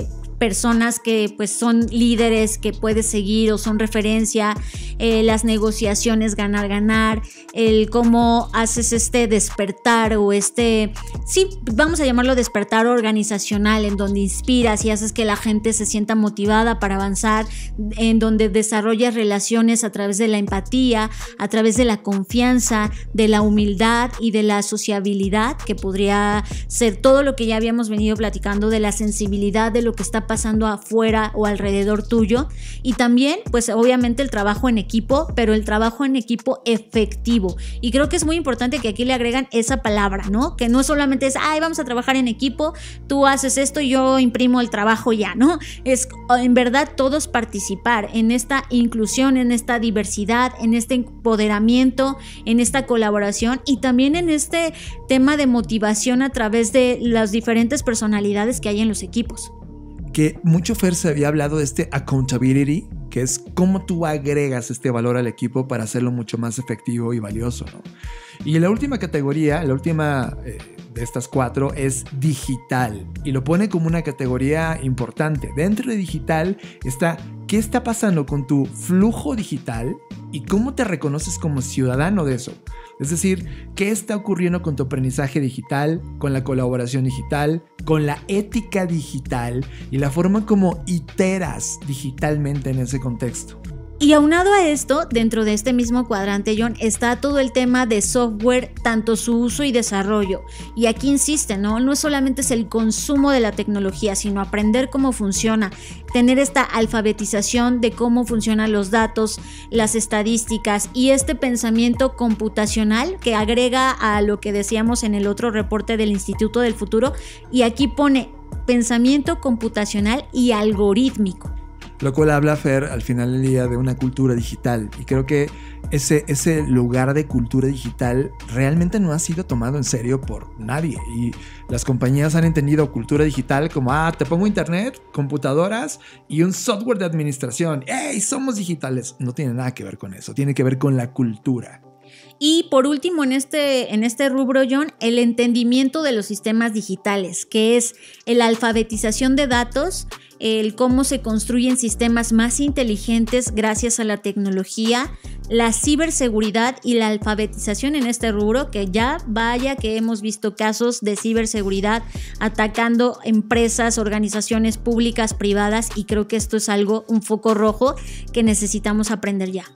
personas que pues son líderes que puedes seguir o son referencia, las negociaciones ganar, el cómo haces este despertar o sí, vamos a llamarlo despertar organizacional, en donde inspiras y haces que la gente se sienta motivada para avanzar, en donde desarrollas relaciones a través de la empatía, a través de la confianza, de la humildad y de la sociabilidad, que podría ser todo lo que ya habíamos venido platicando, de la sensibilidad de lo que está pasando afuera o alrededor tuyo, y también pues obviamente el trabajo en equipo, pero el trabajo en equipo efectivo. Y creo que es muy importante que aquí le agregan esa palabra, ¿no? Que no solamente es, vamos a trabajar en equipo, tú haces esto y yo imprimo el trabajo ya, ¿no? Es en verdad todos participar en esta inclusión, en esta diversidad, en este empoderamiento, en esta colaboración y también en este tema de motivación a través de las diferentes personalidades que hay en los equipos. Que mucho, Fer, se había hablado de este accountability, que es cómo tú agregas este valor al equipo para hacerlo mucho más efectivo y valioso, ¿no? Y la última categoría, la última de estas 4 es digital, y lo pone como una categoría importante. Dentro de digital está qué está pasando con tu flujo digital y cómo te reconoces como ciudadano de eso. Es decir, qué está ocurriendo con tu aprendizaje digital, con la colaboración digital, con la ética digital y la forma como iteras digitalmente en ese contexto. Y aunado a esto, dentro de este mismo cuadrante, John, está todo el tema de software, tanto su uso y desarrollo. Y aquí insiste, ¿no? No solamente es el consumo de la tecnología, sino aprender cómo funciona, tener esta alfabetización de cómo funcionan los datos, las estadísticas y este pensamiento computacional que agrega a lo que decíamos en el otro reporte del Instituto del Futuro. Y aquí pone pensamiento computacional y algorítmico. Lo cual habla, Fer, al final del día de una cultura digital. Y creo que ese lugar de cultura digital realmente no ha sido tomado en serio por nadie. Y las compañías han entendido cultura digital como, te pongo internet, computadoras y un software de administración. ¡Ey, somos digitales! No tiene nada que ver con eso, tiene que ver con la cultura. Y por último, en este rubro, John, el entendimiento de los sistemas digitales, que es la alfabetización de datos, el cómo se construyen sistemas más inteligentes gracias a la tecnología, la ciberseguridad y la alfabetización en este rubro, que ya vaya que hemos visto casos de ciberseguridad atacando empresas, organizaciones públicas, privadas, y creo que esto es un foco rojo que necesitamos aprender ya.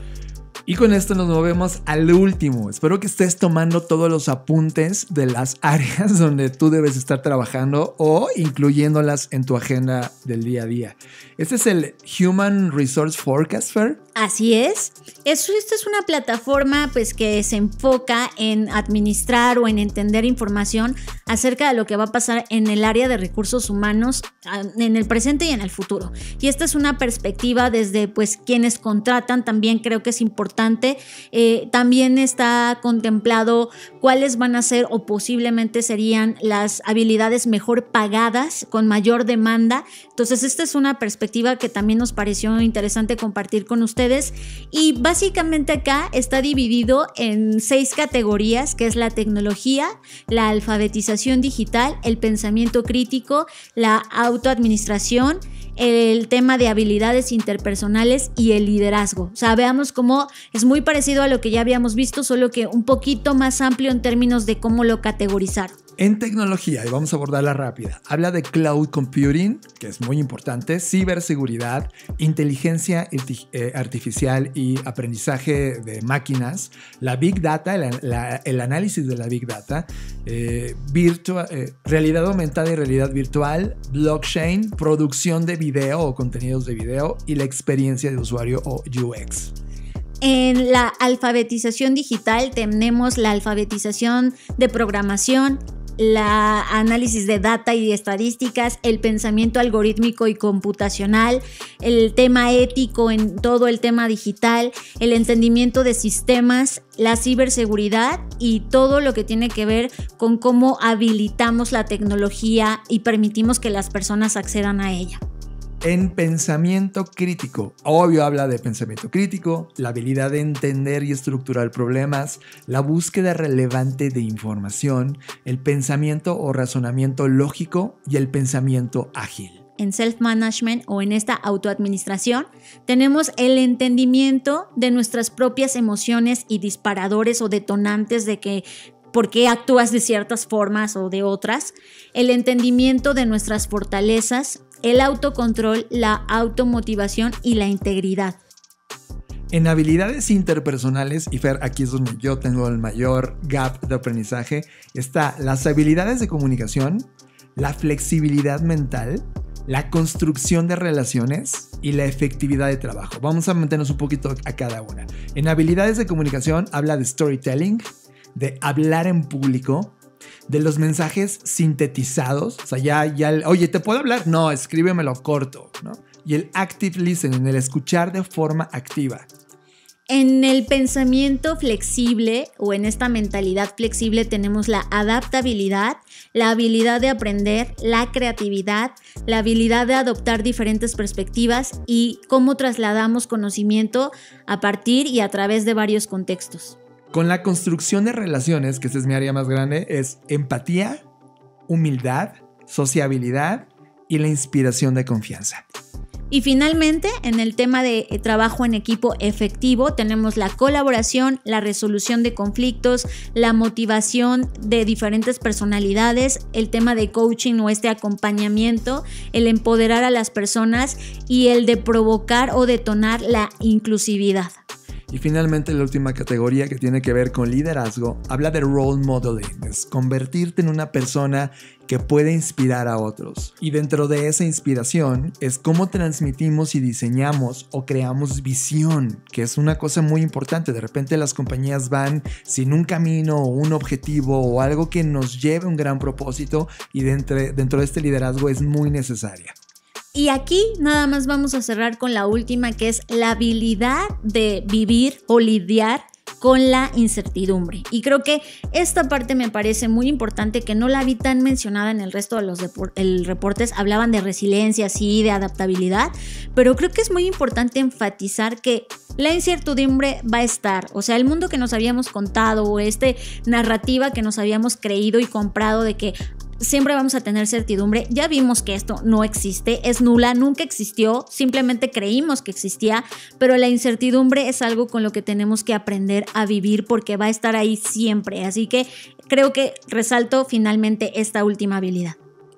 Y con esto nos movemos al último. Espero que estés tomando todos los apuntes de las áreas donde tú debes estar trabajando o incluyéndolas en tu agenda del día a día. Este es el Human Resource Forecast, Fer. Así es. Esta es una plataforma pues, que se enfoca en administrar o en entender información acerca de lo que va a pasar en el área de recursos humanos en el presente y en el futuro. Y esta es una perspectiva desde pues, quienes contratan, también creo que es importante. También está contemplado cuáles van a ser o posiblemente serían las habilidades mejor pagadas, con mayor demanda. Entonces esta es una perspectiva que también nos pareció interesante compartir con ustedes. Y básicamente acá está dividido en 6 categorías, que es la tecnología, la alfabetización digital, el pensamiento crítico, la autoadministración, el tema de habilidades interpersonales y el liderazgo. O sea, veamos cómo es muy parecido a lo que ya habíamos visto, solo que un poquito más amplio en términos de cómo lo categorizar. En tecnología, y vamos a abordarla rápida, habla de cloud computing, que es muy importante, ciberseguridad, inteligencia artificial y aprendizaje de máquinas, la big data, el análisis de la big data, realidad aumentada y realidad virtual, blockchain, producción de video o contenidos de video y la experiencia de usuario o UX. En la alfabetización digital tenemos la alfabetización de programación, la análisis de data y de estadísticas, el pensamiento algorítmico y computacional, el tema ético en todo el tema digital, el entendimiento de sistemas, la ciberseguridad y todo lo que tiene que ver con cómo habilitamos la tecnología y permitimos que las personas accedan a ella. En pensamiento crítico, obvio habla de pensamiento crítico, la habilidad de entender y estructurar problemas, la búsqueda relevante de información, el pensamiento o razonamiento lógico y el pensamiento ágil. en self-management o en esta autoadministración, tenemos el entendimiento de nuestras propias emociones y disparadores o detonantes de que por qué actúas de ciertas formas o de otras, el entendimiento de nuestras fortalezas, el autocontrol, la automotivación y la integridad. En habilidades interpersonales, y Fer, aquí es donde yo tengo el mayor gap de aprendizaje, está las habilidades de comunicación, la flexibilidad mental, la construcción de relaciones y la efectividad de trabajo. Vamos a meternos un poquito a cada una. En habilidades de comunicación habla de storytelling, de hablar en público, de los mensajes sintetizados. O sea, oye, ¿te puedo hablar? No, escríbemelo corto, ¿no? Y el active listening, el escuchar de forma activa. En el pensamiento flexible o en esta mentalidad flexible tenemos la adaptabilidad, la habilidad de aprender, la creatividad, la habilidad de adoptar diferentes perspectivas y cómo trasladamos conocimiento a partir y a través de varios contextos. Con la construcción de relaciones, que esa es mi área más grande, es empatía, humildad, sociabilidad y la inspiración de confianza. Y finalmente, en el tema de trabajo en equipo efectivo, tenemos la colaboración, la resolución de conflictos, la motivación de diferentes personalidades, el tema de coaching o este acompañamiento, el empoderar a las personas y el de provocar o detonar la inclusividad. Y finalmente la última categoría que tiene que ver con liderazgo habla de role modeling, es convertirte en una persona que puede inspirar a otros. Y dentro de esa inspiración es cómo transmitimos y diseñamos o creamos visión, que es una cosa muy importante. De repente las compañías van sin un camino o un objetivo o algo que nos lleve a un gran propósito y dentro de este liderazgo es muy necesaria. Y aquí nada más vamos a cerrar con la última, que es la habilidad de vivir o lidiar con la incertidumbre. Y creo que esta parte me parece muy importante, que no la vi tan mencionada en el resto de los reportes. Hablaban de resiliencia, sí, de adaptabilidad, pero creo que es muy importante enfatizar que la incertidumbre va a estar. O sea, el mundo que nos habíamos contado o narrativa que nos habíamos creído y comprado de que siempre vamos a tener certidumbre, ya vimos que esto no existe, es nula, nunca existió, simplemente creímos que existía, pero la incertidumbre es algo con lo que tenemos que aprender a vivir porque va a estar ahí siempre. Así que creo que resalto finalmente esta última habilidad.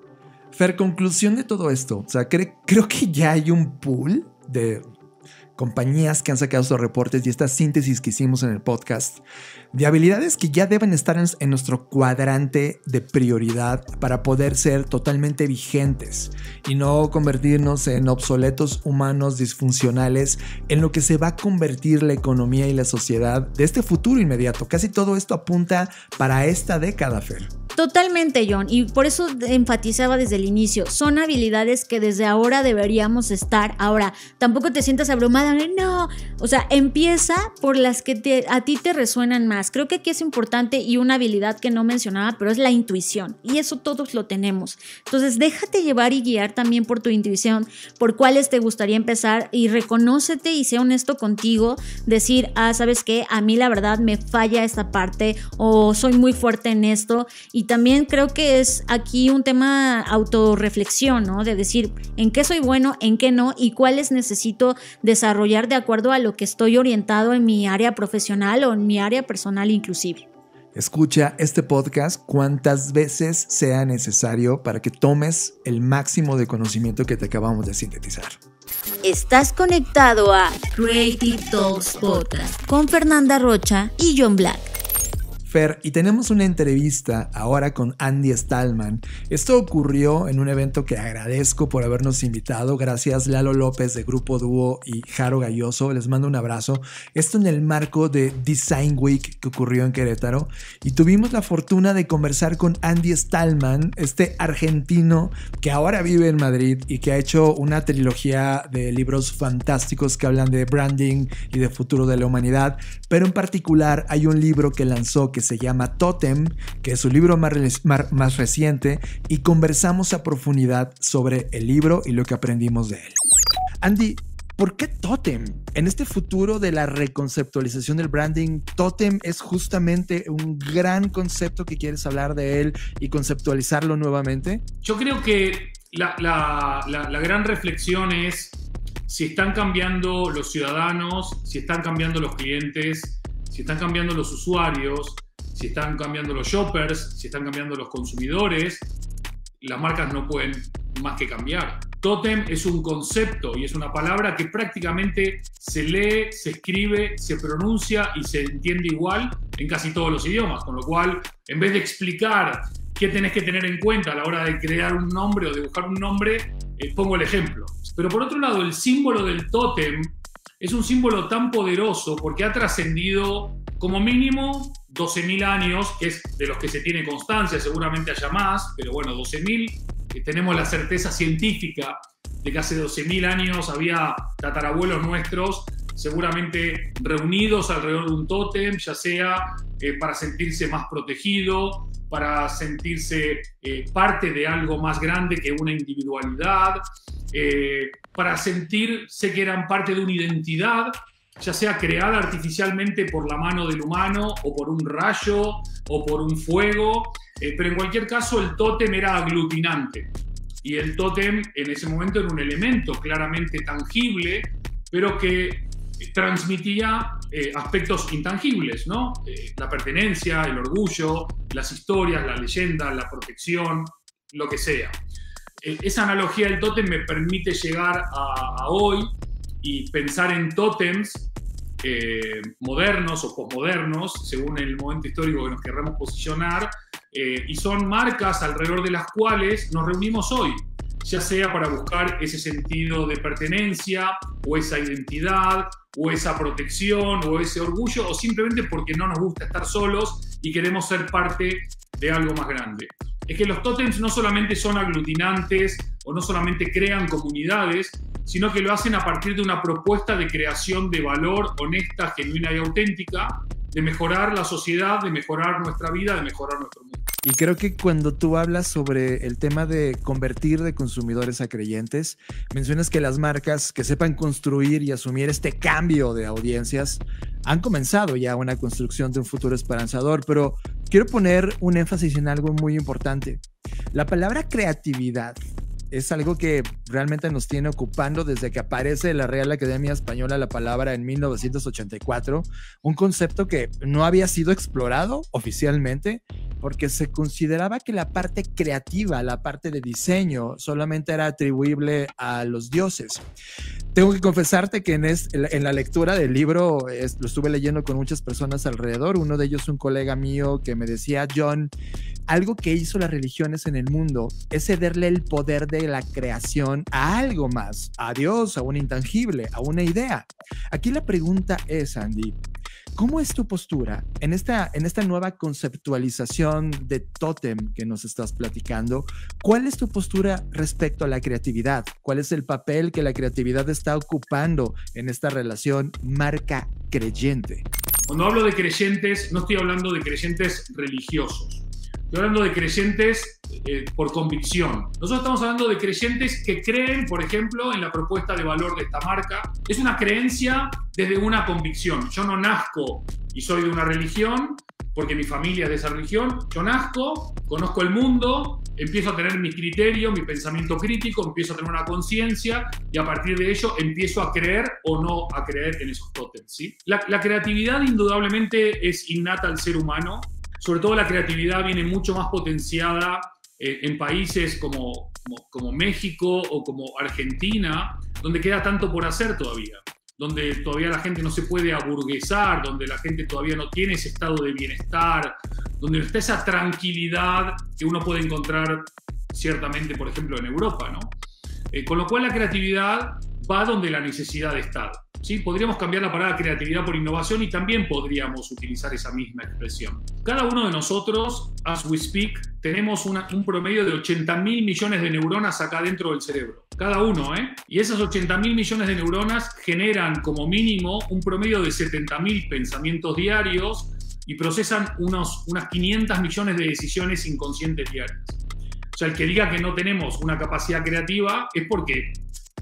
Fer, conclusión de todo esto, o sea, creo que ya hay un pool de compañías que han sacado estos reportes y esta síntesis que hicimos en el podcast de habilidades que ya deben estar en nuestro cuadrante de prioridad para poder ser totalmente vigentes y no convertirnos en obsoletos humanos disfuncionales en lo que se va a convertir la economía y la sociedad de este futuro inmediato. Casi todo esto apunta para esta década, Fer. Totalmente, John, y por eso enfatizaba desde el inicio, son habilidades que desde ahora deberíamos estar. Ahora, tampoco te sientas abrumada, no, o sea, empieza por las que a ti te resuenan más. Creo que aquí es importante y una habilidad que no mencionaba, pero es la intuición, y eso todos lo tenemos. Entonces, déjate llevar y guiar también por tu intuición, por cuáles te gustaría empezar, y reconócete y sé honesto contigo, decir, ¿sabes qué? A mí la verdad me falla esta parte o soy muy fuerte en esto. Y también creo que es aquí un tema autorreflexión, ¿no? De decir en qué soy bueno, en qué no y cuáles necesito desarrollar de acuerdo a lo que estoy orientado en mi área profesional o en mi área personal inclusive. Escucha este podcast cuantas veces sea necesario para que tomes el máximo de conocimiento que te acabamos de sintetizar. Estás conectado a Creative Talks Podcast con Fernanda Rocha y John Black. Fer, y tenemos una entrevista ahora con Andy Stallman. Esto ocurrió en un evento que agradezco por habernos invitado. Gracias Lalo López de Grupo Dúo y Jaro Galloso. Les mando un abrazo. Esto en el marco de Design Week que ocurrió en Querétaro. Y tuvimos la fortuna de conversar con Andy Stallman, este argentino que ahora vive en Madrid y que ha hecho una trilogía de libros fantásticos que hablan de branding y de futuro de la humanidad. Pero en particular hay un libro que lanzó que se llama Totem, que es su libro más reciente, y conversamos a profundidad sobre el libro y lo que aprendimos de él. Andy, ¿por qué Totem? En este futuro de la reconceptualización del branding, Totem es justamente un gran concepto que quieres hablar de él y conceptualizarlo nuevamente. Yo creo que la gran reflexión es si están cambiando los ciudadanos, si están cambiando los clientes, si están cambiando los usuarios, si están cambiando los shoppers, si están cambiando los consumidores, las marcas no pueden más que cambiar. Tótem es un concepto y es una palabra que prácticamente se lee, se escribe, se pronuncia y se entiende igual en casi todos los idiomas, con lo cual, en vez de explicar qué tenés que tener en cuenta a la hora de crear un nombre o de buscar un nombre, pongo el ejemplo. Pero por otro lado, el símbolo del tótem es un símbolo tan poderoso porque ha trascendido como mínimo 12.000 años, que es de los que se tiene constancia, seguramente haya más, pero bueno, 12.000, tenemos la certeza científica de que hace 12.000 años había tatarabuelos nuestros seguramente reunidos alrededor de un tótem, ya sea para sentirse más protegido, para sentirse parte de algo más grande que una individualidad, para sentirse que eran parte de una identidad, ya sea creada artificialmente por la mano del humano o por un rayo o por un fuego, pero en cualquier caso el tótem era aglutinante y el tótem en ese momento era un elemento claramente tangible, pero que transmitía aspectos intangibles, ¿no? La pertenencia, el orgullo, las historias, la leyenda, la protección, lo que sea. Esa analogía del tótem me permite llegar a hoy y pensar en tótems modernos o posmodernos, según el momento histórico que nos querramos posicionar, y son marcas alrededor de las cuales nos reunimos hoy, ya sea para buscar ese sentido de pertenencia o esa identidad o esa protección o ese orgullo, o simplemente porque no nos gusta estar solos y queremos ser parte de algo más grande. Es que los tótems no solamente son aglutinantes o no solamente crean comunidades, sino que lo hacen a partir de una propuesta de creación de valor honesta, genuina y auténtica, de mejorar la sociedad, de mejorar nuestra vida, de mejorar nuestro mundo. Y creo que cuando tú hablas sobre el tema de convertir de consumidores a creyentes, mencionas que las marcas que sepan construir y asumir este cambio de audiencias han comenzado ya una construcción de un futuro esperanzador, pero quiero poner un énfasis en algo muy importante. La palabra creatividad es algo que realmente nos tiene ocupando desde que aparece en la Real Academia Española la palabra en 1984, un concepto que no había sido explorado oficialmente porque se consideraba que la parte creativa, la parte de diseño, solamente era atribuible a los dioses. Tengo que confesarte que en la lectura del libro lo estuve leyendo con muchas personas alrededor. Uno de ellos, un colega mío que me decía, John, algo que hizo las religiones en el mundo es cederle el poder de la creación a algo más, a Dios, a un intangible, a una idea. Aquí la pregunta es, Andy, ¿cómo es tu postura en esta nueva conceptualización de tótem que nos estás platicando? ¿Cuál es tu postura respecto a la creatividad? ¿Cuál es el papel que la creatividad está ocupando en esta relación marca-creyente? Cuando hablo de creyentes, no estoy hablando de creyentes religiosos. Estoy hablando de creyentes por convicción. Nosotros estamos hablando de creyentes que creen, por ejemplo, en la propuesta de valor de esta marca. Es una creencia desde una convicción. Yo no nazco y soy de una religión porque mi familia es de esa religión. Yo nazco, conozco el mundo, empiezo a tener mi criterio, mi pensamiento crítico, empiezo a tener una conciencia y a partir de ello empiezo a creer o no a creer en esos tótems, ¿sí? La creatividad indudablemente es innata al ser humano. Sobre todo la creatividad viene mucho más potenciada en países como México o como Argentina, donde queda tanto por hacer todavía, donde todavía la gente no se puede aburguesar, donde la gente todavía no tiene ese estado de bienestar, donde no está esa tranquilidad que uno puede encontrar ciertamente, por ejemplo, en Europa, ¿no? Con lo cual la creatividad va donde la necesidad está. ¿Sí? Podríamos cambiar la palabra creatividad por innovación y también podríamos utilizar esa misma expresión. Cada uno de nosotros, as we speak, tenemos un promedio de 80.000 millones de neuronas acá dentro del cerebro. Cada uno, ¿eh? Y esas 80.000 millones de neuronas generan como mínimo un promedio de 70.000 pensamientos diarios y procesan unas 500 millones de decisiones inconscientes diarias. O sea, el que diga que no tenemos una capacidad creativa es porque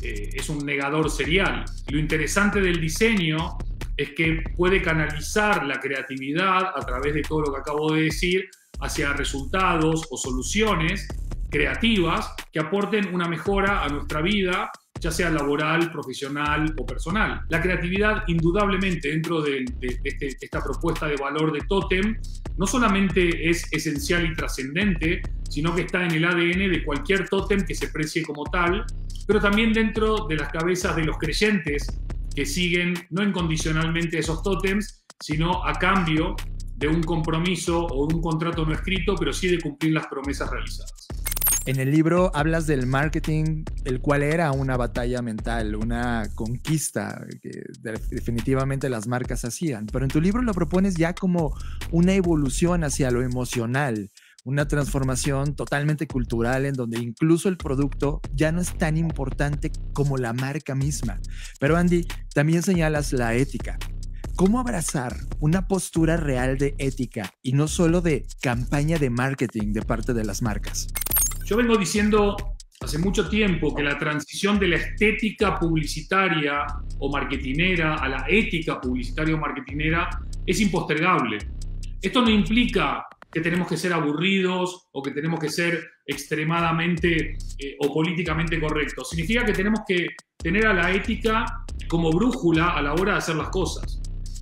es un negador serial. Lo interesante del diseño es que puede canalizar la creatividad a través de todo lo que acabo de decir hacia resultados o soluciones creativas que aporten una mejora a nuestra vida, ya sea laboral, profesional o personal. La creatividad, indudablemente, dentro de esta propuesta de valor de tótem, no solamente es esencial y trascendente, sino que está en el ADN de cualquier tótem que se precie como tal, pero también dentro de las cabezas de los creyentes que siguen no incondicionalmente esos tótems, sino a cambio de un compromiso o de un contrato no escrito, pero sí de cumplir las promesas realizadas. En el libro hablas del marketing, el cual era una batalla mental, una conquista que definitivamente las marcas hacían, pero en tu libro lo propones ya como una evolución hacia lo emocional, una transformación totalmente cultural en donde incluso el producto ya no es tan importante como la marca misma. Pero Andy, también señalas la ética. ¿Cómo abrazar una postura real de ética y no solo de campaña de marketing de parte de las marcas? Yo vengo diciendo hace mucho tiempo que la transición de la estética publicitaria o marketinera a la ética publicitaria o marketinera es impostergable. Esto no implica que tenemos que ser aburridos o que tenemos que ser extremadamente o políticamente correctos. Significa que tenemos que tener a la ética como brújula a la hora de hacer las cosas.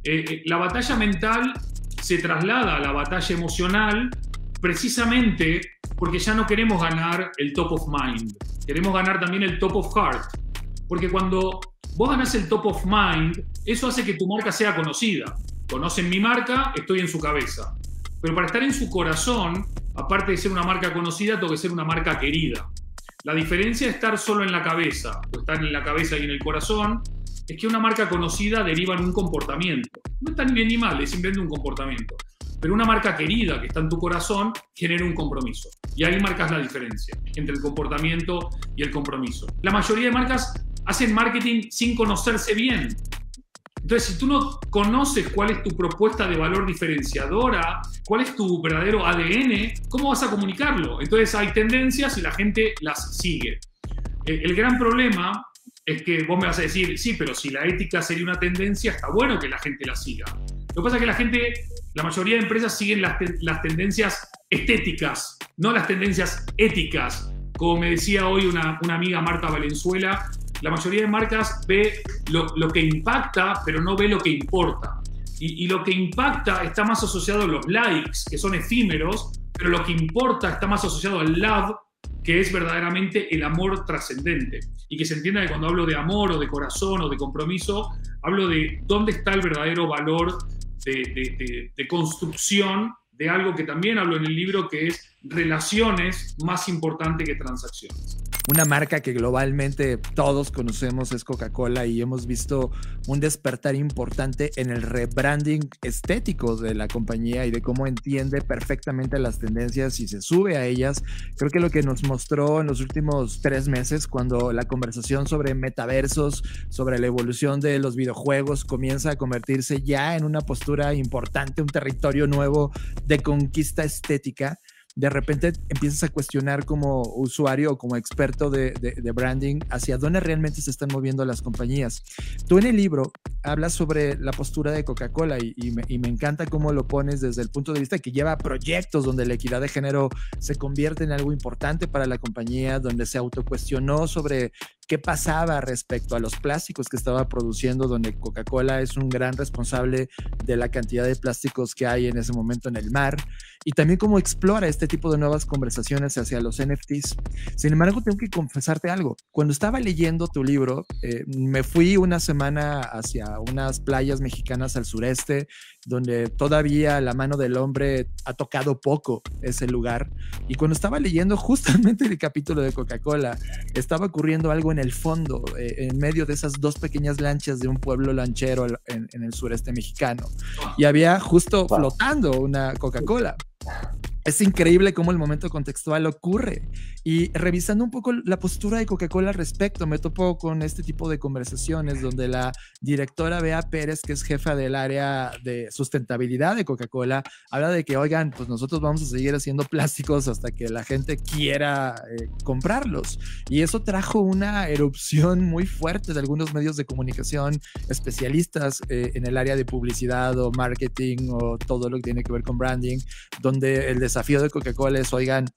La batalla mental se traslada a la batalla emocional precisamente porque ya no queremos ganar el top of mind, queremos ganar también el top of heart. Porque cuando vos ganás el top of mind, eso hace que tu marca sea conocida. Conocen mi marca, estoy en su cabeza. Pero para estar en su corazón, aparte de ser una marca conocida, tengo que ser una marca querida. La diferencia de estar solo en la cabeza o estar en la cabeza y en el corazón es que una marca conocida deriva en un comportamiento. No está ni bien ni mal, es simplemente un comportamiento. Pero una marca querida que está en tu corazón genera un compromiso. Y ahí marcas la diferencia entre el comportamiento y el compromiso. La mayoría de marcas hacen marketing sin conocerse bien. Entonces, si tú no conoces cuál es tu propuesta de valor diferenciadora, cuál es tu verdadero ADN, ¿cómo vas a comunicarlo? Entonces hay tendencias y la gente las sigue. El gran problema es que vos me vas a decir, sí, pero si la ética sería una tendencia, está bueno que la gente la siga. Lo que pasa es que la mayoría de empresas siguen las tendencias estéticas, no las tendencias éticas. Como me decía hoy una amiga, Marta Valenzuela, la mayoría de marcas ve lo que impacta, pero no ve lo que importa. Y lo que impacta está más asociado a los likes, que son efímeros, pero lo que importa está más asociado al love, que es verdaderamente el amor trascendente. Y que se entienda que cuando hablo de amor o de corazón o de compromiso, hablo de dónde está el verdadero valor de construcción de algo que también hablo en el libro, que es relaciones más importante que transacciones. Una marca que globalmente todos conocemos es Coca-Cola y hemos visto un despertar importante en el rebranding estético de la compañía y de cómo entiende perfectamente las tendencias y se sube a ellas. Creo que lo que nos mostró en los últimos 3 meses, cuando la conversación sobre metaversos, sobre la evolución de los videojuegos comienza a convertirse ya en una postura importante, un territorio nuevo de conquista estética, de repente empiezas a cuestionar como usuario o como experto de branding hacia dónde realmente se están moviendo las compañías. Tú en el libro hablas sobre la postura de Coca-Cola y me encanta cómo lo pones desde el punto de vista que lleva proyectos donde la equidad de género se convierte en algo importante para la compañía, donde se autocuestionó sobre qué pasaba respecto a los plásticos que estaba produciendo, donde Coca-Cola es un gran responsable de la cantidad de plásticos que hay en ese momento en el mar, y también cómo explora este tipo de nuevas conversaciones hacia los NFTs. Sin embargo, tengo que confesarte algo. Cuando estaba leyendo tu libro, me fui una semana hacia unas playas mexicanas al sureste, donde todavía la mano del hombre ha tocado poco ese lugar. Y cuando estaba leyendo justamente el capítulo de Coca-Cola, estaba ocurriendo algo en el fondo, en medio de esas 2 pequeñas lanchas de un pueblo lanchero en el sureste mexicano. Y había justo flotando una Coca-Cola. Es increíble cómo el momento contextual ocurre. Y revisando un poco la postura de Coca-Cola al respecto, me topo con este tipo de conversaciones donde la directora Bea Pérez, que es jefa del área de sustentabilidad de Coca-Cola, habla de que, oigan, pues nosotros vamos a seguir haciendo plásticos hasta que la gente quiera comprarlos. Y eso trajo una erupción muy fuerte de algunos medios de comunicación especialistas en el área de publicidad o marketing o todo lo que tiene que ver con branding, donde el desafío de Coca-Cola es, oigan,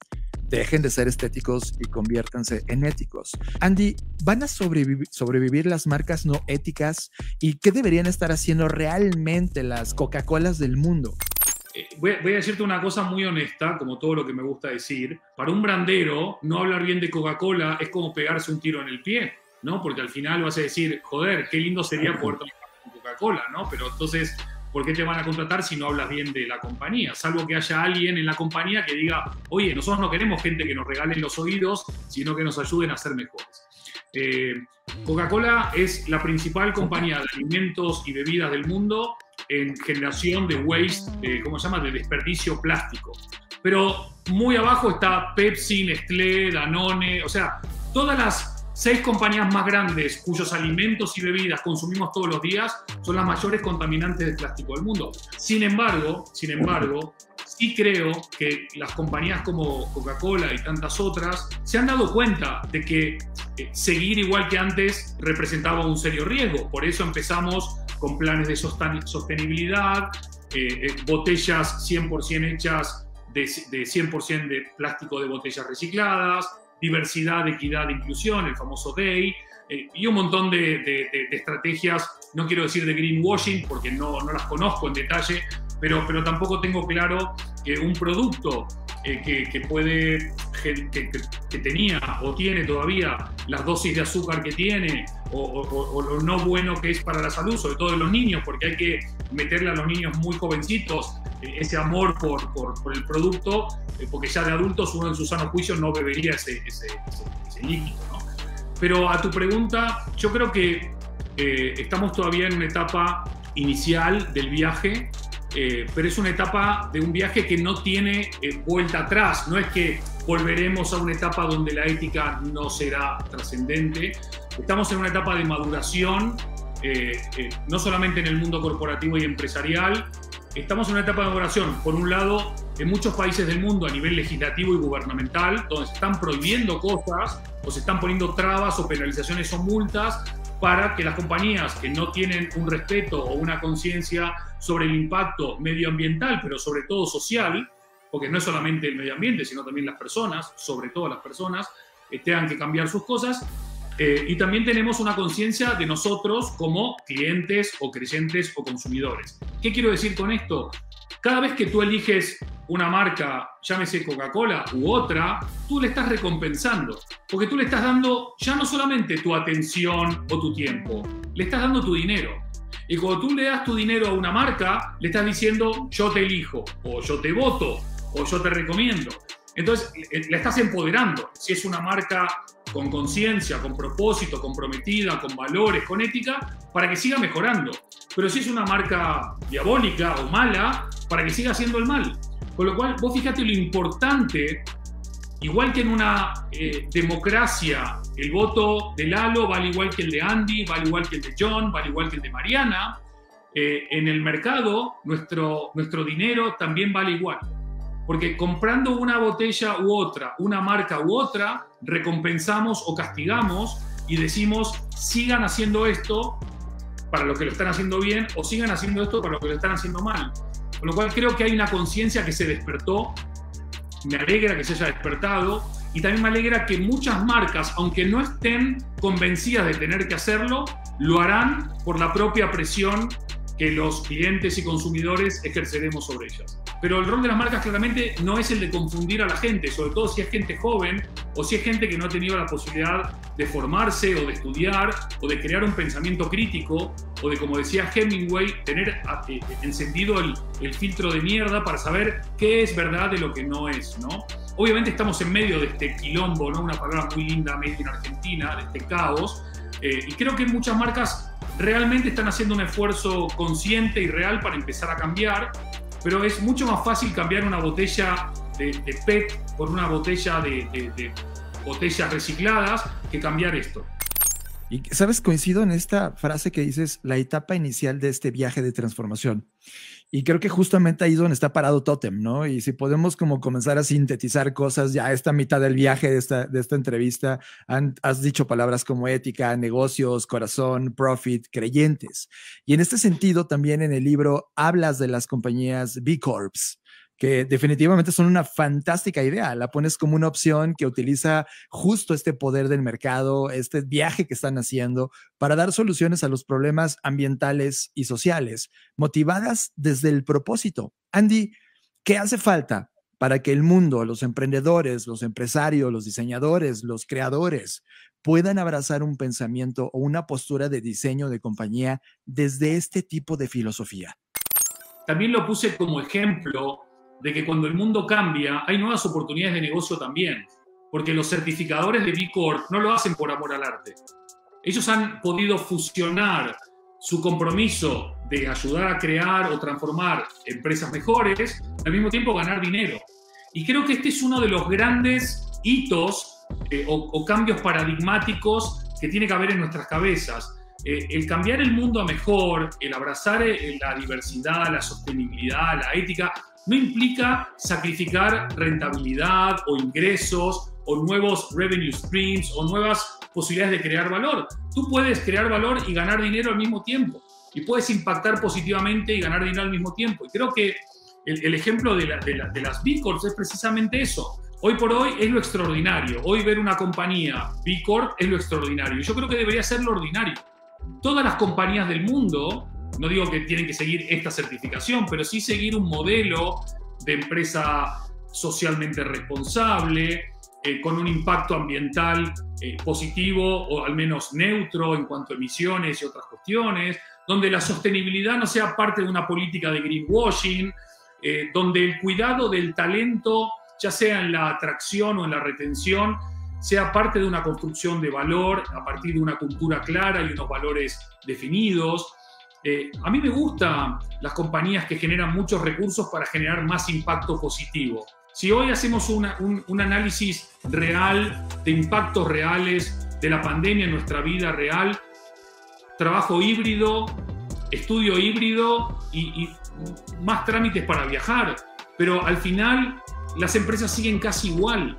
dejen de ser estéticos y conviértanse en éticos. Andy, ¿van a sobrevivir las marcas no éticas? ¿Y qué deberían estar haciendo realmente las Coca-Colas del mundo? Voy a decirte una cosa muy honesta, como todo lo que me gusta decir. Para un brandero, no hablar bien de Coca-Cola es como pegarse un tiro en el pie, ¿no? Porque al final vas a decir, joder, qué lindo sería poder trabajar con Coca-Cola, ¿no? Pero entonces, ¿por qué te van a contratar si no hablas bien de la compañía? Salvo que haya alguien en la compañía que diga, oye, nosotros no queremos gente que nos regalen los oídos, sino que nos ayuden a ser mejores. Coca-Cola es la principal compañía de alimentos y bebidas del mundo en generación de waste, ¿cómo se llama?, de desperdicio plástico. Pero muy abajo está Pepsi, Nestlé, Danone, o sea, todas las 6 compañías más grandes cuyos alimentos y bebidas consumimos todos los días son las mayores contaminantes de plástico del mundo. Sin embargo, sí creo que las compañías como Coca-Cola y tantas otras se han dado cuenta de que seguir igual que antes representaba un serio riesgo. Por eso empezamos con planes de sostenibilidad, botellas 100% hechas de 100% de plástico de botellas recicladas, diversidad, equidad e inclusión, el famoso DEI, y un montón de estrategias, no quiero decir de greenwashing porque no las conozco en detalle, pero tampoco tengo claro que un producto que tenía o tiene todavía las dosis de azúcar que tiene o lo no bueno que es para la salud, sobre todo de los niños, porque hay que meterle a los niños muy jovencitos ese amor por el producto, porque ya de adultos uno en su sano juicio no bebería ese líquido, ¿no? Pero a tu pregunta, yo creo que estamos todavía en una etapa inicial del viaje, pero es una etapa de un viaje que no tiene vuelta atrás. No es que volveremos a una etapa donde la ética no será trascendente. Estamos en una etapa de maduración, no solamente en el mundo corporativo y empresarial. Estamos en una etapa de maduración, por un lado, en muchos países del mundo a nivel legislativo y gubernamental, donde se están prohibiendo cosas o se están poniendo trabas o penalizaciones o multas para que las compañías que no tienen un respeto o una conciencia sobre el impacto medioambiental, pero sobre todo social, porque no es solamente el medio ambiente, sino también las personas, sobre todo las personas, tengan que cambiar sus cosas. Y también tenemos una conciencia de nosotros como clientes o creyentes o consumidores. ¿Qué quiero decir con esto? Cada vez que tú eliges una marca, llámese Coca-Cola u otra, tú le estás recompensando, porque tú le estás dando ya no solamente tu atención o tu tiempo, le estás dando tu dinero. Y cuando tú le das tu dinero a una marca, le estás diciendo yo te elijo, o yo te voto, o yo te recomiendo. Entonces, la estás empoderando. Si es una marca con conciencia, con propósito, comprometida, con valores, con ética, para que siga mejorando. Pero si es una marca diabólica o mala, para que siga haciendo el mal. Con lo cual, vos fíjate lo importante, igual que en una democracia, el voto de Lalo vale igual que el de Andy, vale igual que el de John, vale igual que el de Mariana. En el mercado, nuestro dinero también vale igual. Porque comprando una botella u otra, una marca u otra, recompensamos o castigamos y decimos, sigan haciendo esto para los que lo están haciendo bien o sigan haciendo esto para los que lo están haciendo mal. Con lo cual creo que hay una conciencia que se despertó. Me alegra que se haya despertado y también me alegra que muchas marcas, aunque no estén convencidas de tener que hacerlo, lo harán por la propia presión que los clientes y consumidores ejerceremos sobre ellas. Pero el rol de las marcas claramente no es el de confundir a la gente, sobre todo si es gente joven o si es gente que no ha tenido la posibilidad de formarse o de estudiar o de crear un pensamiento crítico o de, como decía Hemingway, tener encendido el filtro de mierda para saber qué es verdad de lo que no es, ¿no? Obviamente estamos en medio de este quilombo, ¿no? Una palabra muy linda made in Argentina, de este caos, y creo que muchas marcas realmente están haciendo un esfuerzo consciente y real para empezar a cambiar, pero es mucho más fácil cambiar una botella de PET por una botella de botellas recicladas que cambiar esto. Y, ¿sabes? Coincido en esta frase que dices, la etapa inicial de este viaje de transformación. Y creo que justamente ahí es donde está parado Totem, ¿no? Y si podemos como comenzar a sintetizar cosas ya a esta mitad del viaje de esta entrevista, has dicho palabras como ética, negocios, corazón, profit, creyentes. Y en este sentido también en el libro hablas de las compañías B Corps, que definitivamente son una fantástica idea. La pones como una opción que utiliza justo este poder del mercado, este viaje que están haciendo para dar soluciones a los problemas ambientales y sociales, motivadas desde el propósito. Andy, ¿qué hace falta para que el mundo, los emprendedores, los empresarios, los diseñadores, los creadores puedan abrazar un pensamiento o una postura de diseño de compañía desde este tipo de filosofía? También lo puse como ejemplo de que cuando el mundo cambia, hay nuevas oportunidades de negocio también, porque los certificadores de B Corp no lo hacen por amor al arte. Ellos han podido fusionar su compromiso de ayudar a crear o transformar empresas mejores, al mismo tiempo ganar dinero. Y creo que este es uno de los grandes hitos o cambios paradigmáticos que tiene que haber en nuestras cabezas. El cambiar el mundo a mejor, el abrazar la diversidad, la sostenibilidad, la ética, no implica sacrificar rentabilidad o ingresos o nuevos revenue streams o nuevas posibilidades de crear valor. Tú puedes crear valor y ganar dinero al mismo tiempo y puedes impactar positivamente y ganar dinero al mismo tiempo. Y creo que el ejemplo de las B Corps es precisamente eso. Hoy por hoy es lo extraordinario. Hoy ver una compañía B Corp es lo extraordinario. Yo creo que debería ser lo ordinario. Todas las compañías del mundo, no digo que tienen que seguir esta certificación, pero sí seguir un modelo de empresa socialmente responsable, con un impacto ambiental positivo o al menos neutro en cuanto a emisiones y otras cuestiones, donde la sostenibilidad no sea parte de una política de greenwashing, donde el cuidado del talento, ya sea en la atracción o en la retención, sea parte de una construcción de valor a partir de una cultura clara y unos valores definidos. A mí me gustan las compañías que generan muchos recursos para generar más impacto positivo. Si hoy hacemos un análisis real de impactos reales de la pandemia en nuestra vida real, trabajo híbrido, estudio híbrido y más trámites para viajar, pero al final las empresas siguen casi igual,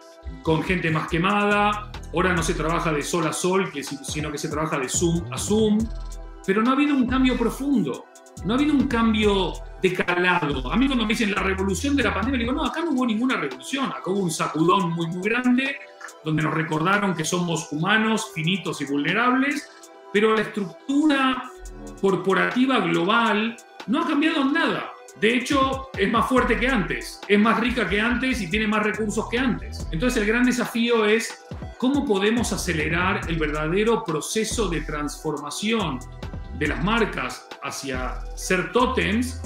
con gente más quemada. Ahora no se trabaja de sol a sol, sino que se trabaja de Zoom a Zoom, pero no ha habido un cambio profundo, no ha habido un cambio de calado. A mí cuando me dicen la revolución de la pandemia, digo, no, acá no hubo ninguna revolución, acá hubo un sacudón muy, muy grande, donde nos recordaron que somos humanos, finitos y vulnerables, pero la estructura corporativa global no ha cambiado nada. De hecho, es más fuerte que antes, es más rica que antes y tiene más recursos que antes. Entonces, el gran desafío es cómo podemos acelerar el verdadero proceso de transformación de las marcas hacia ser tótems,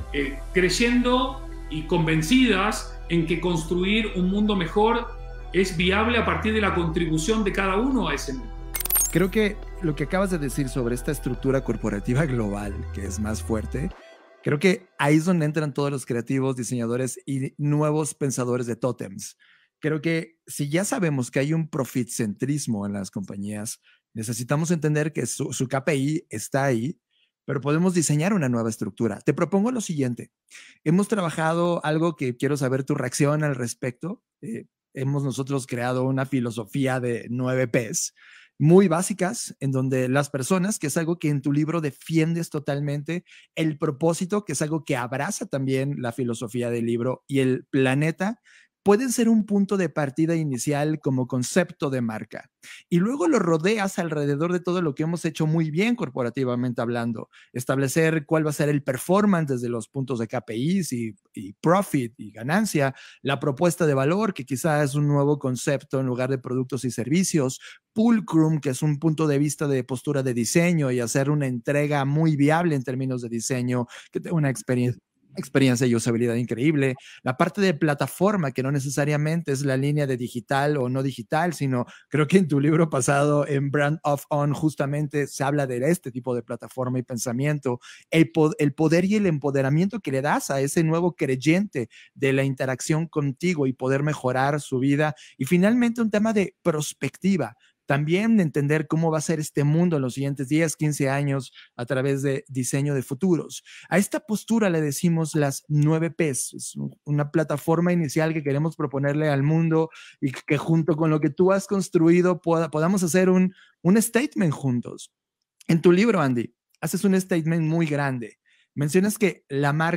creyendo y convencidas en que construir un mundo mejor es viable a partir de la contribución de cada uno a ese mundo. Creo que lo que acabas de decir sobre esta estructura corporativa global, que es más fuerte, creo que ahí es donde entran todos los creativos, diseñadores y nuevos pensadores de tótems. Creo que si ya sabemos que hay un profitcentrismo en las compañías, necesitamos entender que su KPI está ahí, pero podemos diseñar una nueva estructura. Te propongo lo siguiente. Hemos trabajado algo que quiero saber tu reacción al respecto. Hemos nosotros creado una filosofía de 9 Ps muy básicas, en donde las personas, que es algo que en tu libro defiendes totalmente, el propósito, que es algo que abraza también la filosofía del libro, y el planeta, pueden ser un punto de partida inicial como concepto de marca. Y luego lo rodeas alrededor de todo lo que hemos hecho muy bien corporativamente hablando. Establecer cuál va a ser el performance desde los puntos de KPIs y profit y ganancia. La propuesta de valor, que quizás es un nuevo concepto en lugar de productos y servicios. Fulcrum, que es un punto de vista de postura de diseño y hacer una entrega muy viable en términos de diseño, que tenga una experiencia y usabilidad increíble. La parte de plataforma, que no necesariamente es la línea de digital o no digital, sino creo que en tu libro pasado, en Brand of On, justamente se habla de este tipo de plataforma y pensamiento, el poder y el empoderamiento que le das a ese nuevo creyente de la interacción contigo y poder mejorar su vida. Y finalmente un tema de perspectiva. También entender cómo va a ser este mundo en los siguientes 10, 15 años a través de diseño de futuros. A esta postura le decimos las 9 Ps. Es una plataforma inicial que queremos proponerle al mundo y que junto con lo que tú has construido podamos hacer un statement juntos. En tu libro, Andy, haces un statement muy grande. Mencionas que la marca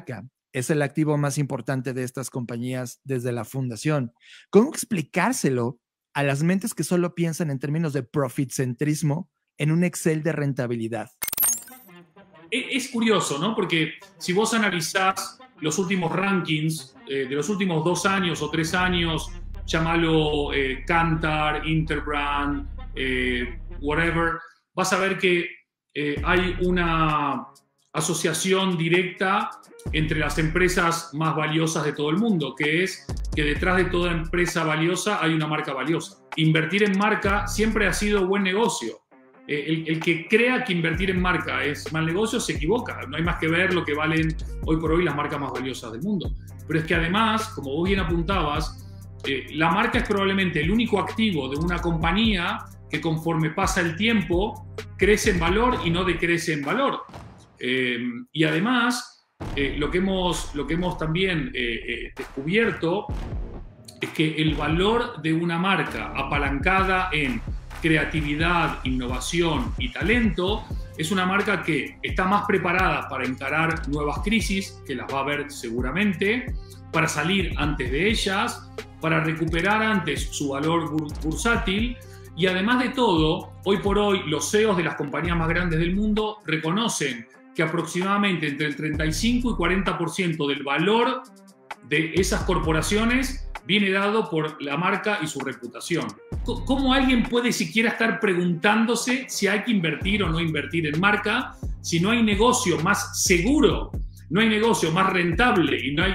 es el activo más importante de estas compañías desde la fundación. ¿Cómo explicárselo a las mentes que solo piensan en términos de profitcentrismo en un Excel de rentabilidad? Es curioso, ¿no? Porque si vos analizás los últimos rankings de los últimos 2 años o 3 años, llámalo Kantar, Interbrand, whatever, vas a ver que hay una asociación directa entre las empresas más valiosas de todo el mundo, que es que detrás de toda empresa valiosa hay una marca valiosa. Invertir en marca siempre ha sido buen negocio. El que crea que invertir en marca es mal negocio se equivoca. No hay más que ver lo que valen hoy por hoy las marcas más valiosas del mundo. Pero es que además, como vos bien apuntabas, la marca es probablemente el único activo de una compañía que conforme pasa el tiempo crece en valor y no decrece en valor. Y además, lo que hemos también descubierto es que el valor de una marca apalancada en creatividad, innovación y talento es una marca que está más preparada para encarar nuevas crisis, que las va a haber seguramente, para salir antes de ellas, para recuperar antes su valor bursátil. Y además de todo, hoy por hoy los CEOs de las compañías más grandes del mundo reconocen que aproximadamente entre el 35 y 40% del valor de esas corporaciones viene dado por la marca y su reputación. ¿Cómo alguien puede siquiera estar preguntándose si hay que invertir o no invertir en marca si no hay negocio más seguro, no hay negocio más rentable y no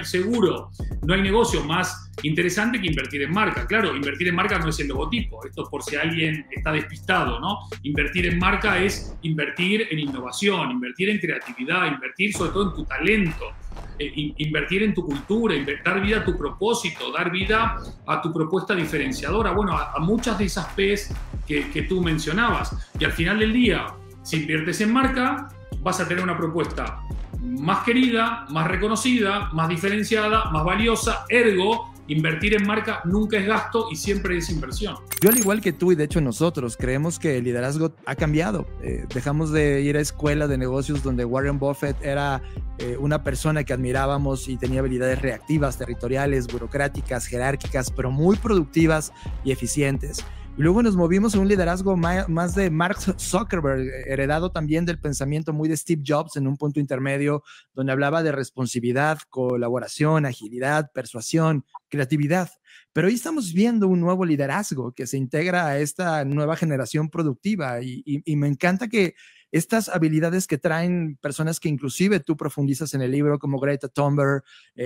hay negocio más interesante que invertir en marca? Claro, invertir en marca no es el logotipo, esto es por si alguien está despistado, ¿no? Invertir en marca es invertir en innovación, invertir en creatividad, invertir sobre todo en tu talento, invertir en tu cultura, dar vida a tu propósito, dar vida a tu propuesta diferenciadora, bueno, a muchas de esas P's que tú mencionabas. Y al final del día, si inviertes en marca, vas a tener una propuesta más querida, más reconocida, más diferenciada, más valiosa. Ergo, invertir en marca nunca es gasto y siempre es inversión. Yo, al igual que tú y de hecho nosotros, creemos que el liderazgo ha cambiado. Dejamos de ir a escuela de negocios donde Warren Buffett era una persona que admirábamos y tenía habilidades reactivas, territoriales, burocráticas, jerárquicas, pero muy productivas y eficientes. Y luego nos movimos a un liderazgo más de Mark Zuckerberg, heredado también del pensamiento muy de Steve Jobs en un punto intermedio, donde hablaba de responsabilidad, colaboración, agilidad, persuasión, creatividad. Pero hoy estamos viendo un nuevo liderazgo que se integra a esta nueva generación productiva y me encanta que estas habilidades que traen personas que inclusive tú profundizas en el libro, como Greta Thunberg,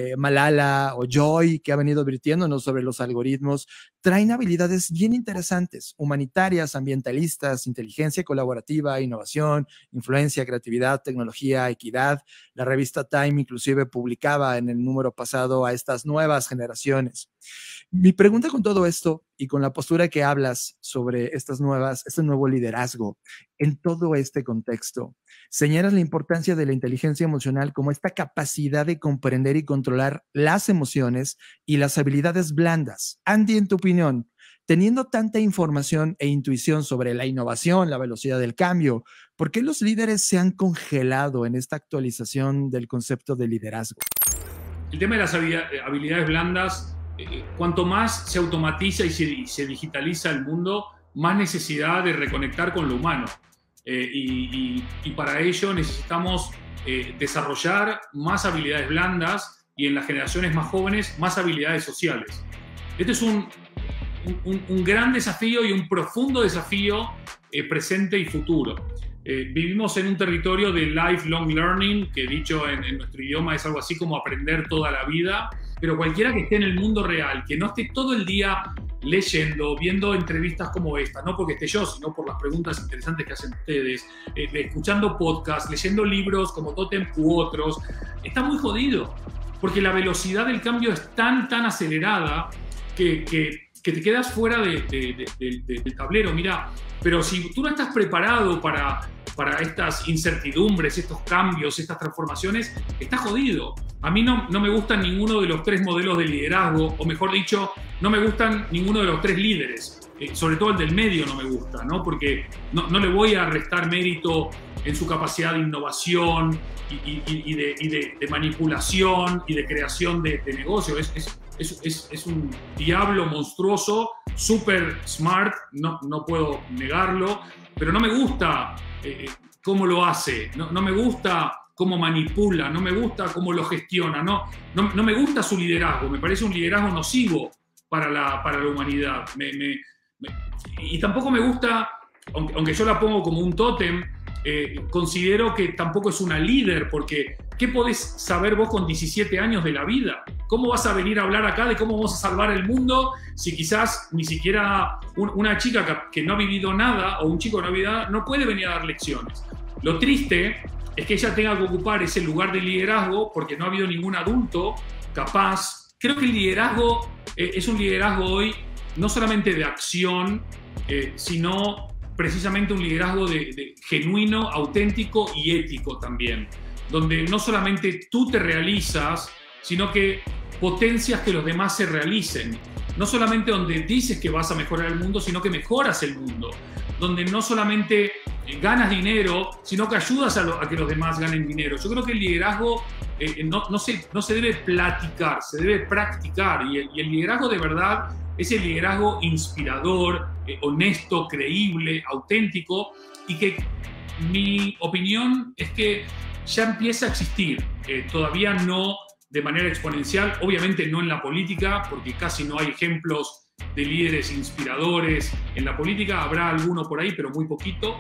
Malala o Joy, que ha venido advirtiéndonos sobre los algoritmos, traen habilidades bien interesantes, humanitarias, ambientalistas, inteligencia colaborativa, innovación, influencia, creatividad, tecnología, equidad. La revista Time inclusive publicaba en el número pasado a estas nuevas generaciones. Mi pregunta con todo esto y con la postura que hablas sobre este nuevo liderazgo en todo este contexto, señalas la importancia de la inteligencia emocional como esta capacidad de comprender y controlar las emociones y las habilidades blandas. Andy, en tu opinión, teniendo tanta información e intuición sobre la innovación, la velocidad del cambio, ¿por qué los líderes se han congelado en esta actualización del concepto de liderazgo? El tema de las habilidades blandas, cuanto más se automatiza y se digitaliza el mundo, más necesidad de reconectar con lo humano. Y para ello necesitamos desarrollar más habilidades blandas y en las generaciones más jóvenes más habilidades sociales. Este es un gran desafío y un profundo desafío presente y futuro. Vivimos en un territorio de lifelong learning, que dicho en nuestro idioma es algo así como aprender toda la vida, pero cualquiera que esté en el mundo real, que no esté todo el día leyendo, viendo entrevistas como esta, no porque esté yo, sino por las preguntas interesantes que hacen ustedes, escuchando podcasts, leyendo libros como Totem u otros, está muy jodido, porque la velocidad del cambio es tan acelerada que te quedas fuera del tablero. Mira, pero si tú no estás preparado para estas incertidumbres, estos cambios, estas transformaciones, estás jodido. A mí no me gustan ninguno de los 3 modelos de liderazgo, o mejor dicho, no me gustan ninguno de los 3 líderes. Sobre todo el del medio no me gusta, ¿no? Porque no le voy a restar mérito en su capacidad de innovación y de manipulación y de creación de negocio. Es un diablo monstruoso, súper smart, no puedo negarlo, pero no me gusta cómo lo hace, no me gusta cómo manipula, no me gusta cómo lo gestiona, no me gusta su liderazgo, me parece un liderazgo nocivo para la humanidad. Y tampoco me gusta, aunque yo la pongo como un tótem, considero que tampoco es una líder, porque ¿qué podés saber vos con 17 años de la vida? ¿Cómo vas a venir a hablar acá de cómo vamos a salvar el mundo si quizás ni siquiera una chica que no ha vivido nada o un chico que no ha vivido nada no puede venir a dar lecciones? Lo triste es que ella tenga que ocupar ese lugar de liderazgo porque no ha habido ningún adulto capaz. Creo que el liderazgo es un liderazgo hoy no solamente de acción, sino precisamente un liderazgo de genuino, auténtico y ético también, donde no solamente tú te realizas, sino que potencias que los demás se realicen. No solamente donde dices que vas a mejorar el mundo, sino que mejoras el mundo. Donde no solamente ganas dinero, sino que ayudas a que los demás ganen dinero. Yo creo que el liderazgo no se debe platicar, se debe practicar. Y el liderazgo de verdad es el liderazgo inspirador, honesto, creíble, auténtico, y que mi opinión es que ya empieza a existir. Todavía no de manera exponencial, obviamente no en la política, porque casi no hay ejemplos de líderes inspiradores en la política. Habrá alguno por ahí, pero muy poquito.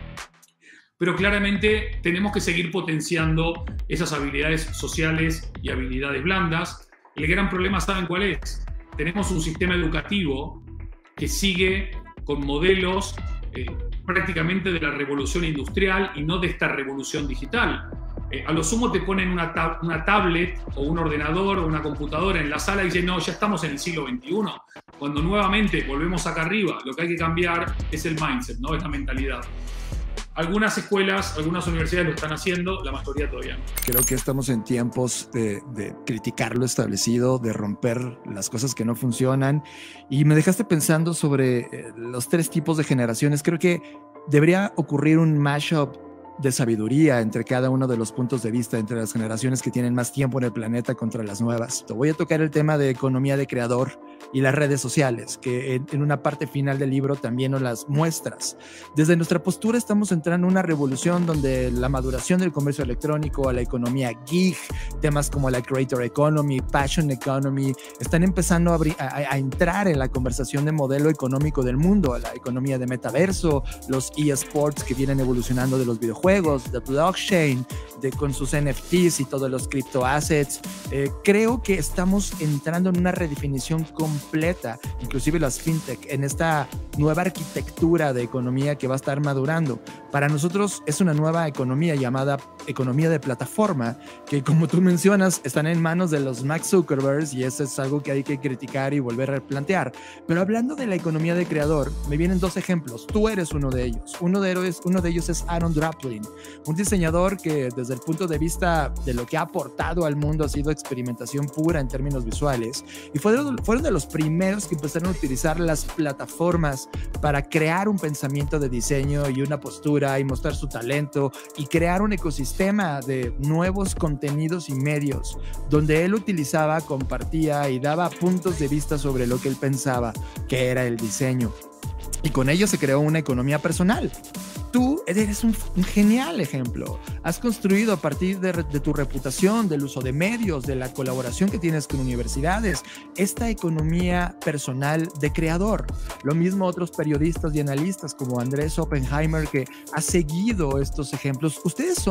Pero claramente tenemos que seguir potenciando esas habilidades sociales y habilidades blandas. El gran problema, ¿saben cuál es? Tenemos un sistema educativo que sigue con modelos prácticamente de la revolución industrial y no de esta revolución digital. A lo sumo te ponen una tablet o un ordenador o una computadora en la sala y dicen, no, ya estamos en el siglo XXI. Cuando nuevamente volvemos acá arriba, lo que hay que cambiar es el mindset, ¿no? Es la mentalidad. Algunas escuelas, algunas universidades lo están haciendo, la mayoría todavía no. Creo que estamos en tiempos de criticar lo establecido, de romper las cosas que no funcionan. Y me dejaste pensando sobre los 3 tipos de generaciones. Creo que debería ocurrir un mashup de sabiduría entre cada uno de los puntos de vista, entre las generaciones que tienen más tiempo en el planeta contra las nuevas. Te voy a tocar el tema de economía de creador y las redes sociales, que en una parte final del libro también nos las muestras. Desde nuestra postura estamos entrando en una revolución donde la maduración del comercio electrónico, la economía geek, temas como la creator economy, passion economy, están empezando a entrar en la conversación de modelo económico del mundo, la economía de metaverso, los eSports que vienen evolucionando de los videojuegos, de blockchain, con sus NFTs y todos los criptoassets. Creo que estamos entrando en una redefinición completa, inclusive las fintech, en esta nueva arquitectura de economía que va a estar madurando. Para nosotros es una nueva economía llamada economía de plataforma, que como tú mencionas, están en manos de los Mark Zuckerberg, y eso es algo que hay que criticar y volver a plantear. Pero hablando de la economía de creador, me vienen 2 ejemplos. Tú eres uno de ellos. Uno de ellos es Aaron Draplin, un diseñador que desde el punto de vista de lo que ha aportado al mundo ha sido experimentación pura en términos visuales, y fueron de los primeros que empezaron a utilizar las plataformas para crear un pensamiento de diseño y una postura y mostrar su talento y crear un ecosistema de nuevos contenidos y medios donde él utilizaba, compartía y daba puntos de vista sobre lo que él pensaba que era el diseño. Y con ello se creó una economía personal. Tú eres un genial ejemplo. Has construido a partir de tu reputación, del uso de medios, de la colaboración que tienes con universidades, esta economía personal de creador. Lo mismo otros periodistas y analistas como Andrés Oppenheimer, que ha seguido estos ejemplos. Ustedes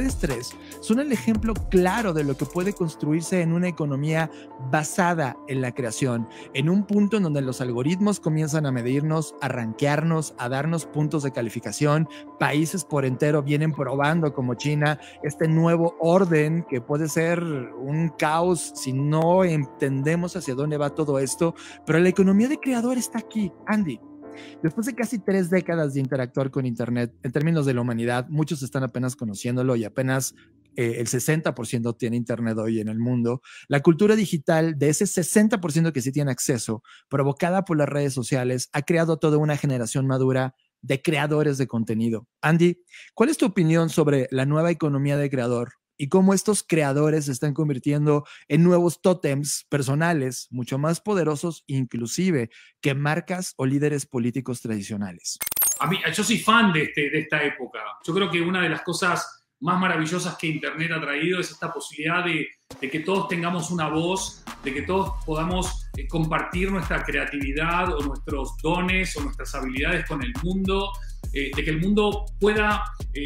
3, son el ejemplo claro de lo que puede construirse en una economía basada en la creación, en un punto en donde los algoritmos comienzan a medirnos, a rankearnos, a darnos puntos de calificación. Países por entero vienen probando, como China, este nuevo orden que puede ser un caos si no entendemos hacia dónde va todo esto. Pero la economía de creador está aquí, Andy. Después de casi 3 décadas de interactuar con Internet, en términos de la humanidad, muchos están apenas conociéndolo y apenas el 60% tiene Internet hoy en el mundo. La cultura digital de ese 60% que sí tiene acceso, provocada por las redes sociales, ha creado toda una generación madura de creadores de contenido. Andy, ¿cuál es tu opinión sobre la nueva economía de creador y cómo estos creadores se están convirtiendo en nuevos tótems personales mucho más poderosos inclusive que marcas o líderes políticos tradicionales? Yo soy fan de esta época. Yo creo que una de las cosas más maravillosas que Internet ha traído es esta posibilidad de que todos tengamos una voz, de que todos podamos compartir nuestra creatividad o nuestros dones o nuestras habilidades con el mundo, de que el mundo pueda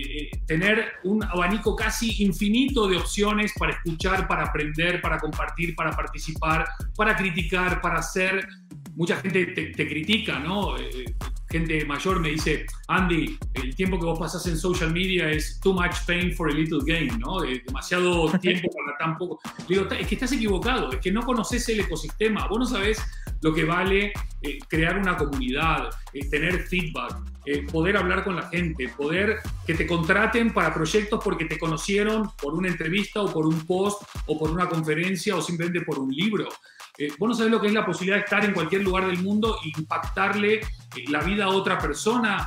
tener un abanico casi infinito de opciones para escuchar, para aprender, para compartir, para participar, para criticar, para hacer. Mucha gente te critica, ¿no? Gente mayor me dice, Andy, el tiempo que vos pasás en social media es too much pain for a little gain, ¿no? Demasiado tiempo para tan poco. Le digo, es que estás equivocado, es que no conoces el ecosistema, vos no sabés lo que vale crear una comunidad, tener feedback, poder hablar con la gente, poder que te contraten para proyectos porque te conocieron por una entrevista o por un post o por una conferencia o simplemente por un libro. Vos no sabés lo que es la posibilidad de estar en cualquier lugar del mundo e impactarle la vida a otra persona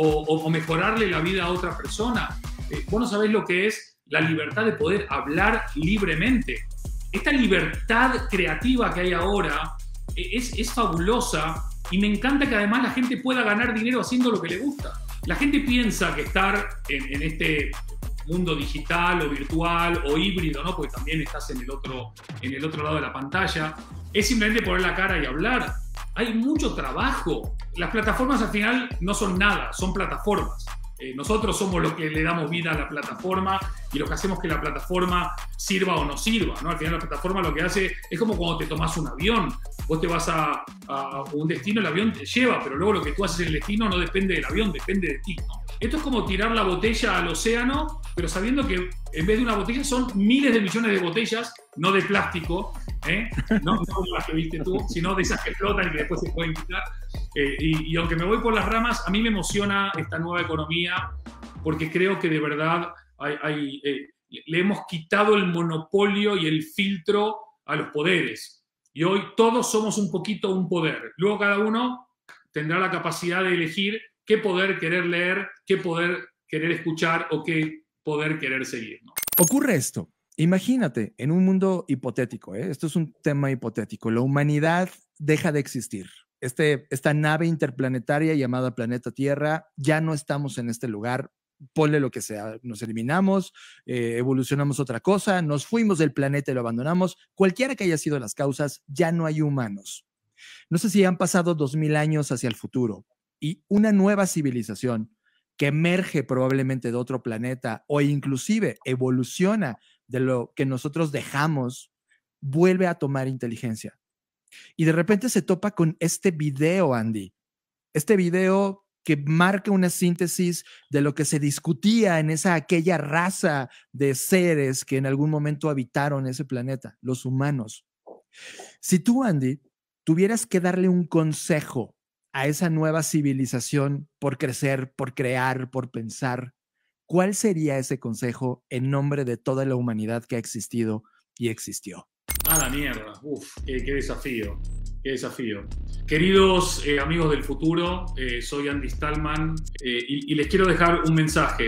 o mejorarle la vida a otra persona. Vos no sabés lo que es la libertad de poder hablar libremente. Esta libertad creativa que hay ahora es fabulosa y me encanta que además la gente pueda ganar dinero haciendo lo que le gusta. La gente piensa que estar en este mundo digital o virtual o híbrido, ¿no? Porque también estás en el otro lado de la pantalla, es simplemente poner la cara y hablar. Hay mucho trabajo. Las plataformas al final no son nada, son plataformas. Nosotros somos los que le damos vida a la plataforma y lo que hacemos que la plataforma sirva o no sirva, ¿no? Al final la plataforma lo que hace es como cuando te tomás un avión. Vos te vas a un destino, el avión te lleva, pero luego lo que tú haces en el destino no depende del avión, depende de ti, ¿no? Esto es como tirar la botella al océano, pero sabiendo que en vez de una botella son miles de millones de botellas, no de plástico, no como las que viste tú, sino de esas que flotan y que después se pueden quitar. Y aunque me voy por las ramas, a mí me emociona esta nueva economía porque creo que de verdad le hemos quitado el monopolio y el filtro a los poderes. Y hoy todos somos un poquito un poder. Luego cada uno tendrá la capacidad de elegir qué poder querer leer, qué poder querer escuchar o qué poder querer seguir, ¿no? Ocurre esto. Imagínate, en un mundo hipotético, esto es un tema hipotético, la humanidad deja de existir. Esta nave interplanetaria llamada Planeta Tierra, ya no estamos en este lugar, ponle lo que sea, nos eliminamos, evolucionamos otra cosa, nos fuimos del planeta y lo abandonamos, cualquiera que haya sido las causas, ya no hay humanos. No sé si han pasado 2000 años hacia el futuro y una nueva civilización que emerge probablemente de otro planeta o inclusive evoluciona de lo que nosotros dejamos, vuelve a tomar inteligencia. Y de repente se topa con este video, Andy. Este video que marca una síntesis de lo que se discutía en aquella raza de seres que en algún momento habitaron ese planeta, los humanos. Si tú, Andy, tuvieras que darle un consejo a esa nueva civilización por crecer, por crear, por pensar, ¿cuál sería ese consejo en nombre de toda la humanidad que ha existido y existió? A la mierda. Uf, qué desafío. Qué desafío. Queridos amigos del futuro, soy Andy Stallman y les quiero dejar un mensaje.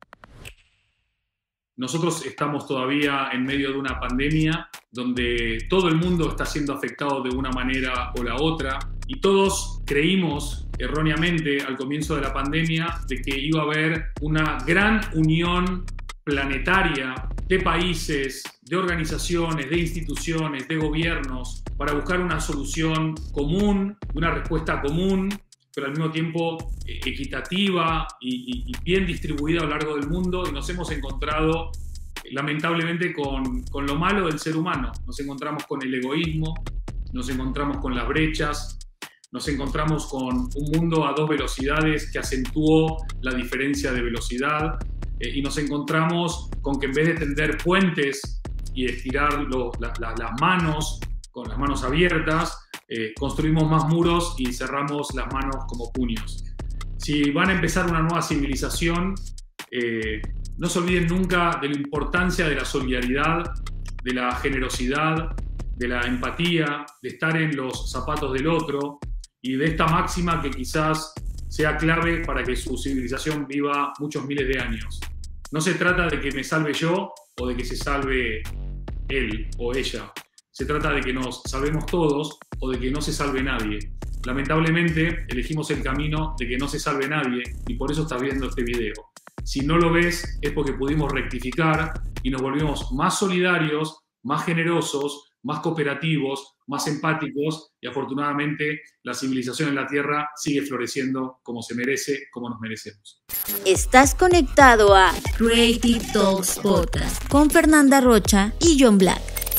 Nosotros estamos todavía en medio de una pandemia donde todo el mundo está siendo afectado de una manera o la otra y todos creímos erróneamente al comienzo de la pandemia de que iba a haber una gran unión planetaria de países, de organizaciones, de instituciones, de gobiernos para buscar una solución común, una respuesta común, pero al mismo tiempo equitativa y bien distribuida a lo largo del mundo, y nos hemos encontrado lamentablemente con lo malo del ser humano. Nos encontramos con el egoísmo, nos encontramos con las brechas, nos encontramos con un mundo a dos velocidades que acentuó la diferencia de velocidad, y nos encontramos con que en vez de tender puentes y estirar las manos con las manos abiertas, construimos más muros y cerramos las manos como puños. Si van a empezar una nueva civilización, no se olviden nunca de la importancia de la solidaridad, de la generosidad, de la empatía, de estar en los zapatos del otro y de esta máxima que quizás sea clave para que su civilización viva muchos miles de años. No se trata de que me salve yo o de que se salve él o ella. Se trata de que nos salvemos todos o de que no se salve nadie. Lamentablemente, elegimos el camino de que no se salve nadie y por eso estás viendo este video. Si no lo ves, es porque pudimos rectificar y nos volvimos más solidarios, más generosos, más cooperativos, más empáticos y afortunadamente la civilización en la Tierra sigue floreciendo como se merece, como nos merecemos. Estás conectado a Creative Talks Podcast con Fernanda Rocha y John Black.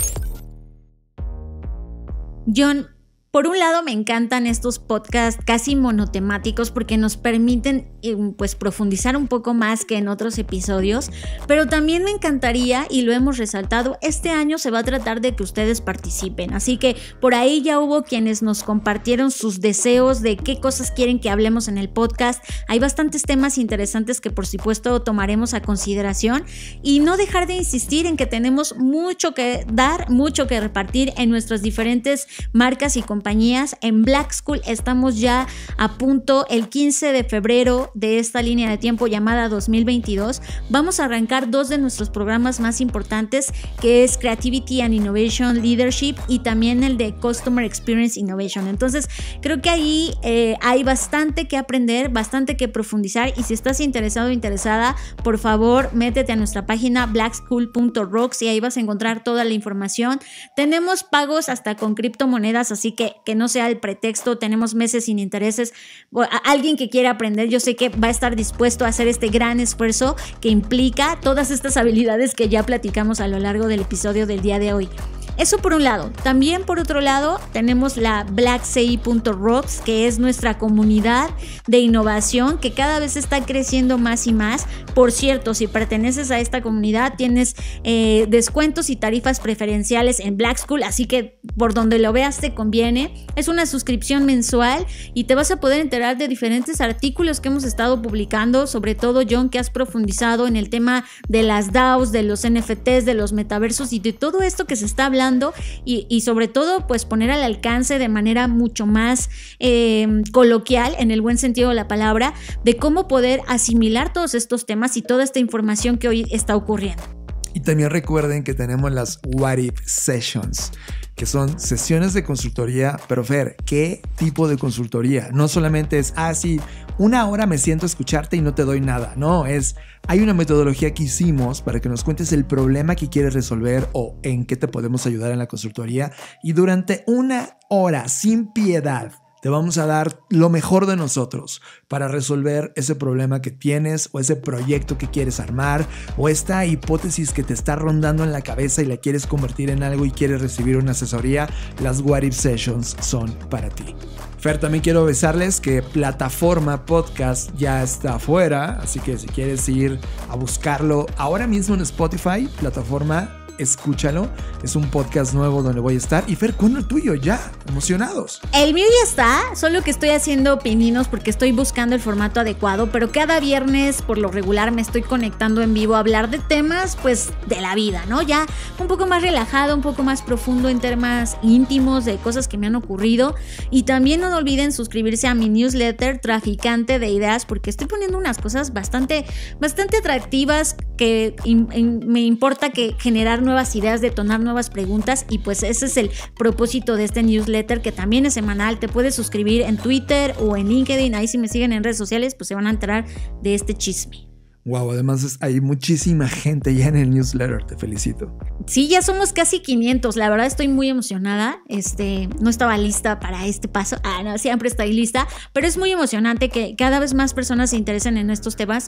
John, por un lado me encantan estos podcasts casi monotemáticos porque nos permiten pues profundizar un poco más que en otros episodios, pero también me encantaría, y lo hemos resaltado, este año se va a tratar de que ustedes participen, así que por ahí ya hubo quienes nos compartieron sus deseos de qué cosas quieren que hablemos en el podcast. Hay bastantes temas interesantes que por supuesto tomaremos a consideración y no dejar de insistir en que tenemos mucho que dar, mucho que repartir en nuestras diferentes marcas y compañías. En Black School estamos ya a punto, el 15 de febrero de esta línea de tiempo llamada 2022. Vamos a arrancar 2 de nuestros programas más importantes, que es Creativity and Innovation Leadership y también el de Customer Experience Innovation. Entonces creo que ahí hay bastante que aprender, bastante que profundizar, y si estás interesado o interesada, por favor métete a nuestra página blackschool.rocks y ahí vas a encontrar toda la información. Tenemos pagos hasta con criptomonedas, así que no sea el pretexto. Tenemos meses sin intereses. Alguien que quiera aprender, yo sé que va a estar dispuesto a hacer este gran esfuerzo que implica todas estas habilidades que ya platicamos a lo largo del episodio del día de hoy. Eso por un lado. También por otro lado tenemos la blackci.rocks, que es nuestra comunidad de innovación que cada vez está creciendo más y más. Por cierto, si perteneces a esta comunidad tienes descuentos y tarifas preferenciales en Black School, así que por donde lo veas te conviene. Es una suscripción mensual y te vas a poder enterar de diferentes artículos que hemos estado publicando, sobre todo John, que has profundizado en el tema de las DAOs, de los NFTs, de los metaversos y de todo esto que se está hablando. Y sobre todo pues poner al alcance de manera mucho más coloquial, en el buen sentido de la palabra, de cómo poder asimilar todos estos temas y toda esta información que hoy está ocurriendo. Y también recuerden que tenemos las What If Sessions, que son sesiones de consultoría. Pero Fer, ¿qué tipo de consultoría? No solamente es, sí, 1 hora me siento a escucharte y no te doy nada. No, hay una metodología que hicimos para que nos cuentes el problema que quieres resolver o en qué te podemos ayudar en la consultoría. Y durante 1 hora, sin piedad, te vamos a dar lo mejor de nosotros para resolver ese problema que tienes o ese proyecto que quieres armar o esta hipótesis que te está rondando en la cabeza y la quieres convertir en algo y quieres recibir una asesoría. Las What If Sessions son para ti. Fer, también quiero avisarles que Plataforma Podcast ya está afuera, así que si quieres ir a buscarlo ahora mismo en Spotify, Plataforma, escúchalo. Es un podcast nuevo donde voy a estar. Y Fer, ¿cuándo el tuyo? Ya, emocionados. El mío ya está, solo que estoy haciendo pininos porque estoy buscando el formato adecuado, pero cada viernes por lo regular me estoy conectando en vivo a hablar de temas pues de la vida, ¿no? Ya un poco más relajado, un poco más profundo en temas íntimos de cosas que me han ocurrido. Y también no olviden suscribirse a mi newsletter Traficante de Ideas, porque estoy poniendo unas cosas bastante atractivas que me importa que generar nuevas ideas, detonar nuevas preguntas, y pues ese es el propósito de este newsletter, que también es semanal. Te puedes suscribir en Twitter o en LinkedIn, ahí si me siguen en redes sociales pues se van a enterar de este chisme. Wow, además hay muchísima gente ya en el newsletter, te felicito. Sí, ya somos casi 500, la verdad estoy muy emocionada, no estaba lista para este paso, no, siempre estoy lista, pero es muy emocionante que cada vez más personas se interesen en estos temas.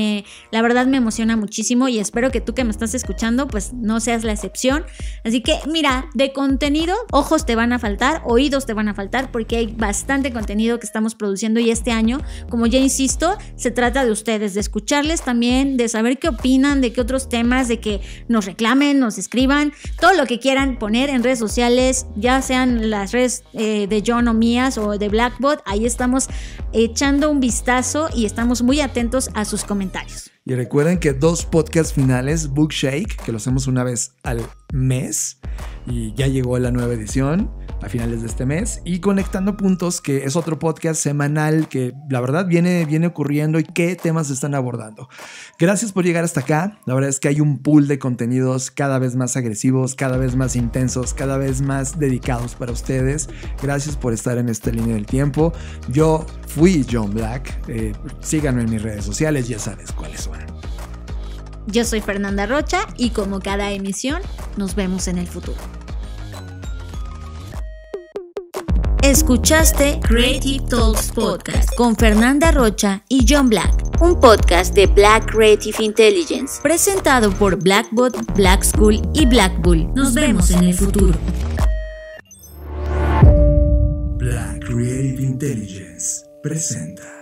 La verdad me emociona muchísimo y espero que tú que me estás escuchando pues no seas la excepción. Así que mira, de contenido, ojos te van a faltar, oídos te van a faltar, porque hay bastante contenido que estamos produciendo, y este año, como ya insisto, se trata de ustedes, de escucharles también, de saber qué opinan, de qué otros temas, de que nos reclamen, nos escriban, todo lo que quieran poner en redes sociales, ya sean las redes de John o mías o de Blackbot. Ahí estamos echando un vistazo y estamos muy atentos a sus comentarios. Y recuerden que 2 podcasts finales, Bookshake, que lo hacemos una vez al mes, y ya llegó la nueva edición. a finales de este mes. Y Conectando Puntos, que es otro podcast semanal que la verdad viene ocurriendo y qué temas se están abordando. Gracias por llegar hasta acá. La verdad es que hay un pool de contenidos cada vez más agresivos, cada vez más intensos, cada vez más dedicados para ustedes. Gracias por estar en esta línea del tiempo. Yo fui John Black. Síganme en mis redes sociales, ya sabes cuáles son. Yo soy Fernanda Rocha y como cada emisión, nos vemos en el futuro. Escuchaste Creative Talks Podcast con Fernanda Rocha y John Black, un podcast de Black Creative Intelligence, presentado por Blackbot, Black School y Black Bull. Nos vemos en el futuro. Black Creative Intelligence presenta.